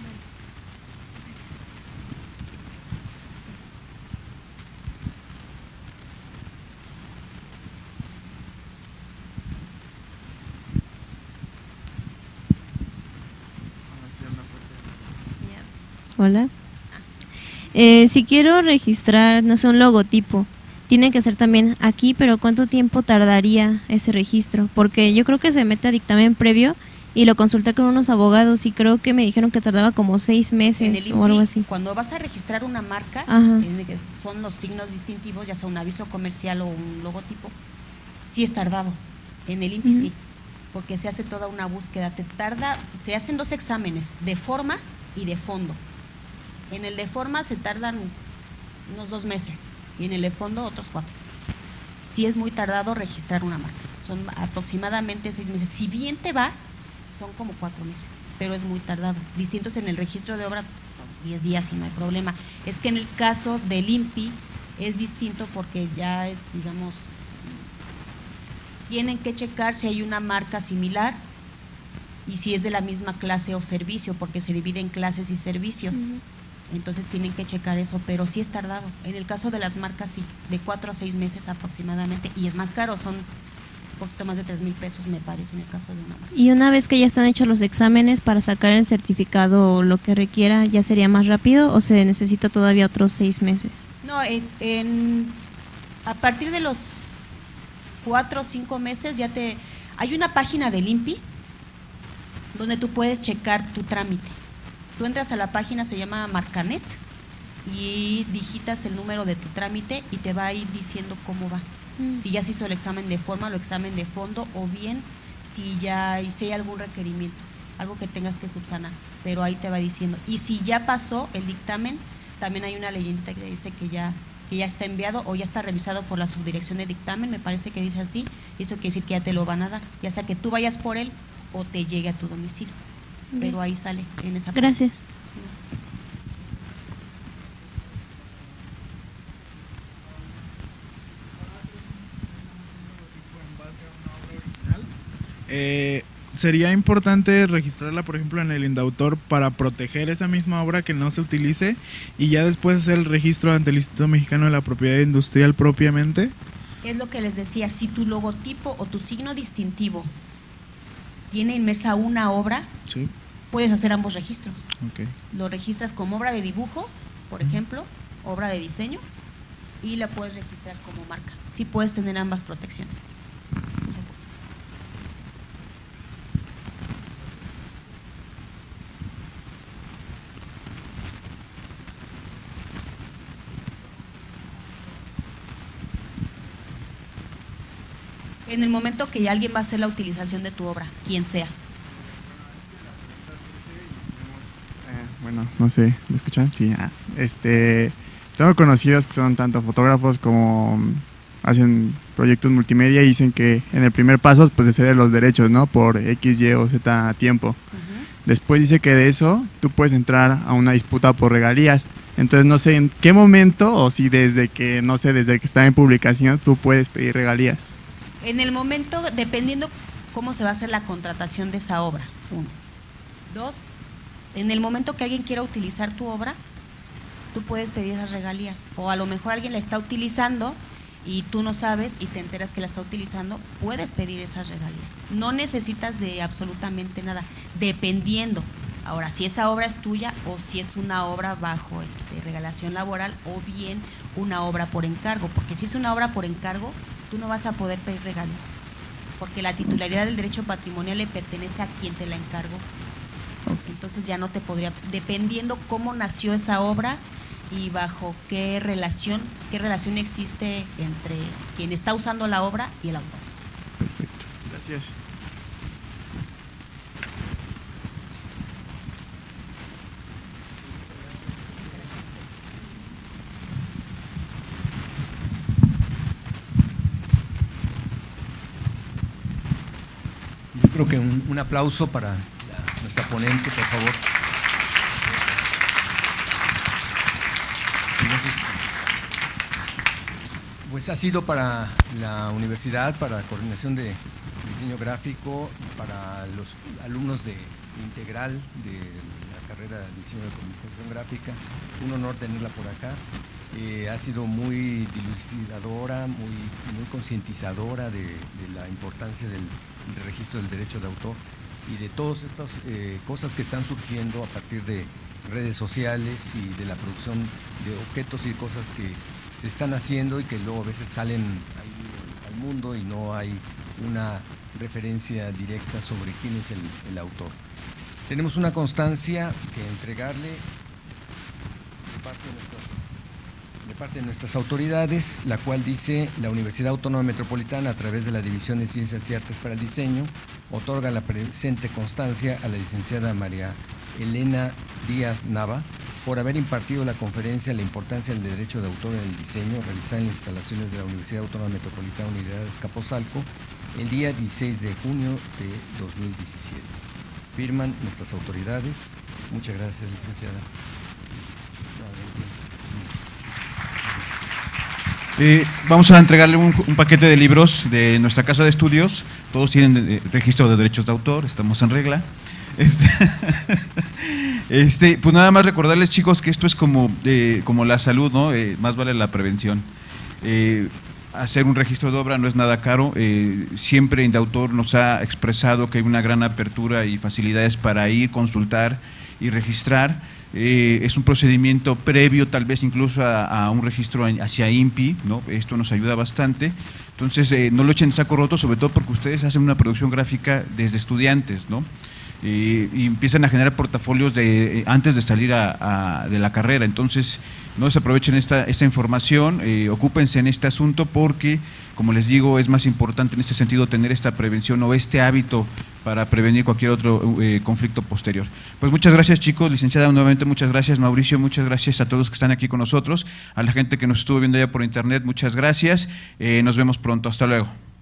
Hola. Eh, si quiero registrar, no sé, un logotipo, tiene que ser también aquí, pero ¿cuánto tiempo tardaría ese registro? Porque yo creo que se mete a dictamen previo y lo consulté con unos abogados y creo que me dijeron que tardaba como seis meses o algo así. Cuando vas a registrar una marca, que son los signos distintivos, ya sea un aviso comercial o un logotipo, sí es tardado. En el I N P I uh-huh. sí, porque se hace toda una búsqueda. Te tarda, se hacen dos exámenes, de forma y de fondo. En el de forma se tardan unos dos meses y en el de fondo otros cuatro. Sí es muy tardado registrar una marca, son aproximadamente seis meses. Si bien te va, son como cuatro meses, pero es muy tardado. Distintos en el registro de obra, diez días y no hay problema. Es que en el caso del I N P I es distinto porque ya, digamos, tienen que checar si hay una marca similar y si es de la misma clase o servicio, porque se divide en clases y servicios. Uh-huh. Entonces tienen que checar eso, pero sí es tardado. En el caso de las marcas sí, de cuatro a seis meses aproximadamente, y es más caro, son un poquito más de tres mil pesos me parece en el caso de una marca. Y una vez que ya están hechos los exámenes para sacar el certificado o lo que requiera, ¿ya sería más rápido o se necesita todavía otros seis meses? No, en, en, a partir de los cuatro o cinco meses ya te… Hay una página del I N P I donde tú puedes checar tu trámite. Tú entras a la página, se llama Marcanet, y digitas el número de tu trámite y te va a ir diciendo cómo va. Mm. Si ya se hizo el examen de forma, el examen de fondo, o bien si ya si hay algún requerimiento, algo que tengas que subsanar, pero ahí te va diciendo. Y si ya pasó el dictamen, también hay una leyenda que dice que ya, que ya está enviado o ya está revisado por la subdirección de dictamen, me parece que dice así, y eso quiere decir que ya te lo van a dar, ya sea que tú vayas por él o te llegue a tu domicilio. Bien. Pero ahí sale en esa parte. Gracias. Eh, ¿Sería importante registrarla, por ejemplo, en el Indautor para proteger esa misma obra que no se utilice y ya después hacer el registro ante el Instituto Mexicano de la Propiedad Industrial propiamente? Es lo que les decía, si tu logotipo o tu signo distintivo tiene inmersa una obra, sí, puedes hacer ambos registros. Okay. Lo registras como obra de dibujo, por ejemplo, obra de diseño, y la puedes registrar como marca. Sí puedes tener ambas protecciones. En el momento que alguien va a hacer la utilización de tu obra, quien sea. Eh, bueno, no sé, ¿me escuchan? Sí. Ah, este, tengo conocidos que son tanto fotógrafos como hacen proyectos multimedia y dicen que en el primer paso pues se ceden los derechos, ¿no? Por X, Y o Z tiempo. Uh-huh. Después dice que de eso tú puedes entrar a una disputa por regalías. Entonces no sé en qué momento o si desde que, no sé, desde que está en publicación tú puedes pedir regalías. En el momento, dependiendo cómo se va a hacer la contratación de esa obra, uno. Dos, en el momento que alguien quiera utilizar tu obra, tú puedes pedir esas regalías. O a lo mejor alguien la está utilizando y tú no sabes y te enteras que la está utilizando, puedes pedir esas regalías. No necesitas de absolutamente nada, dependiendo. Ahora, si esa obra es tuya o si es una obra bajo este, regalación laboral o bien una obra por encargo, porque si es una obra por encargo, tú no vas a poder pedir regalías, porque la titularidad del derecho patrimonial le pertenece a quien te la encargó. Entonces ya no te podría, dependiendo cómo nació esa obra y bajo qué relación, qué relación existe entre quien está usando la obra y el autor. Perfecto, gracias. Creo que un, un aplauso para la, nuestra ponente, por favor. Pues ha sido para la universidad, para la coordinación de diseño gráfico, para los alumnos de integral de la carrera de diseño de comunicación gráfica, un honor tenerla por acá. Eh, ha sido muy dilucidadora, muy, muy concientizadora de, de la importancia del, del registro del derecho de autor y de todas estas eh, cosas que están surgiendo a partir de redes sociales y de la producción de objetos y cosas que se están haciendo y que luego a veces salen ahí al mundo y no hay una referencia directa sobre quién es el, el autor. Tenemos una constancia que entregarle de parte de nuestras de parte de nuestras autoridades, la cual dice: la Universidad Autónoma Metropolitana, a través de la División de Ciencias y Artes para el Diseño, otorga la presente constancia a la licenciada María Elena Díaz Nava por haber impartido la conferencia La importancia del derecho de autor en el diseño, realizada en las instalaciones de la Universidad Autónoma Metropolitana Unidad de Azcapotzalco, el día dieciséis de junio de dos mil diecisiete. Firman nuestras autoridades. Muchas gracias, licenciada. Eh, vamos a entregarle un, un paquete de libros de nuestra casa de estudios. Todos tienen de, de, registro de derechos de autor, estamos en regla. Este, este, pues nada más recordarles, chicos, que esto es como, eh, como la salud, ¿no? Eh, más vale la prevención. Eh, hacer un registro de obra no es nada caro. Eh, siempre Indautor nos ha expresado que hay una gran apertura y facilidades para ir, consultar y registrar. Eh, es un procedimiento previo tal vez incluso a, a un registro hacia I N P I, ¿no? Esto nos ayuda bastante. Entonces, eh, no lo echen en saco roto, sobre todo porque ustedes hacen una producción gráfica desde estudiantes, ¿no? eh, y empiezan a generar portafolios de, eh, antes de salir a, a, de la carrera. Entonces, no desaprovechen esta, esta información, eh, ocúpense en este asunto porque, como les digo, es más importante en este sentido tener esta prevención o este hábito para prevenir cualquier otro eh, conflicto posterior. Pues muchas gracias, chicos. Licenciada, nuevamente muchas gracias. Mauricio, muchas gracias a todos los que están aquí con nosotros, a la gente que nos estuvo viendo ya por internet, muchas gracias. Eh, nos vemos pronto. Hasta luego.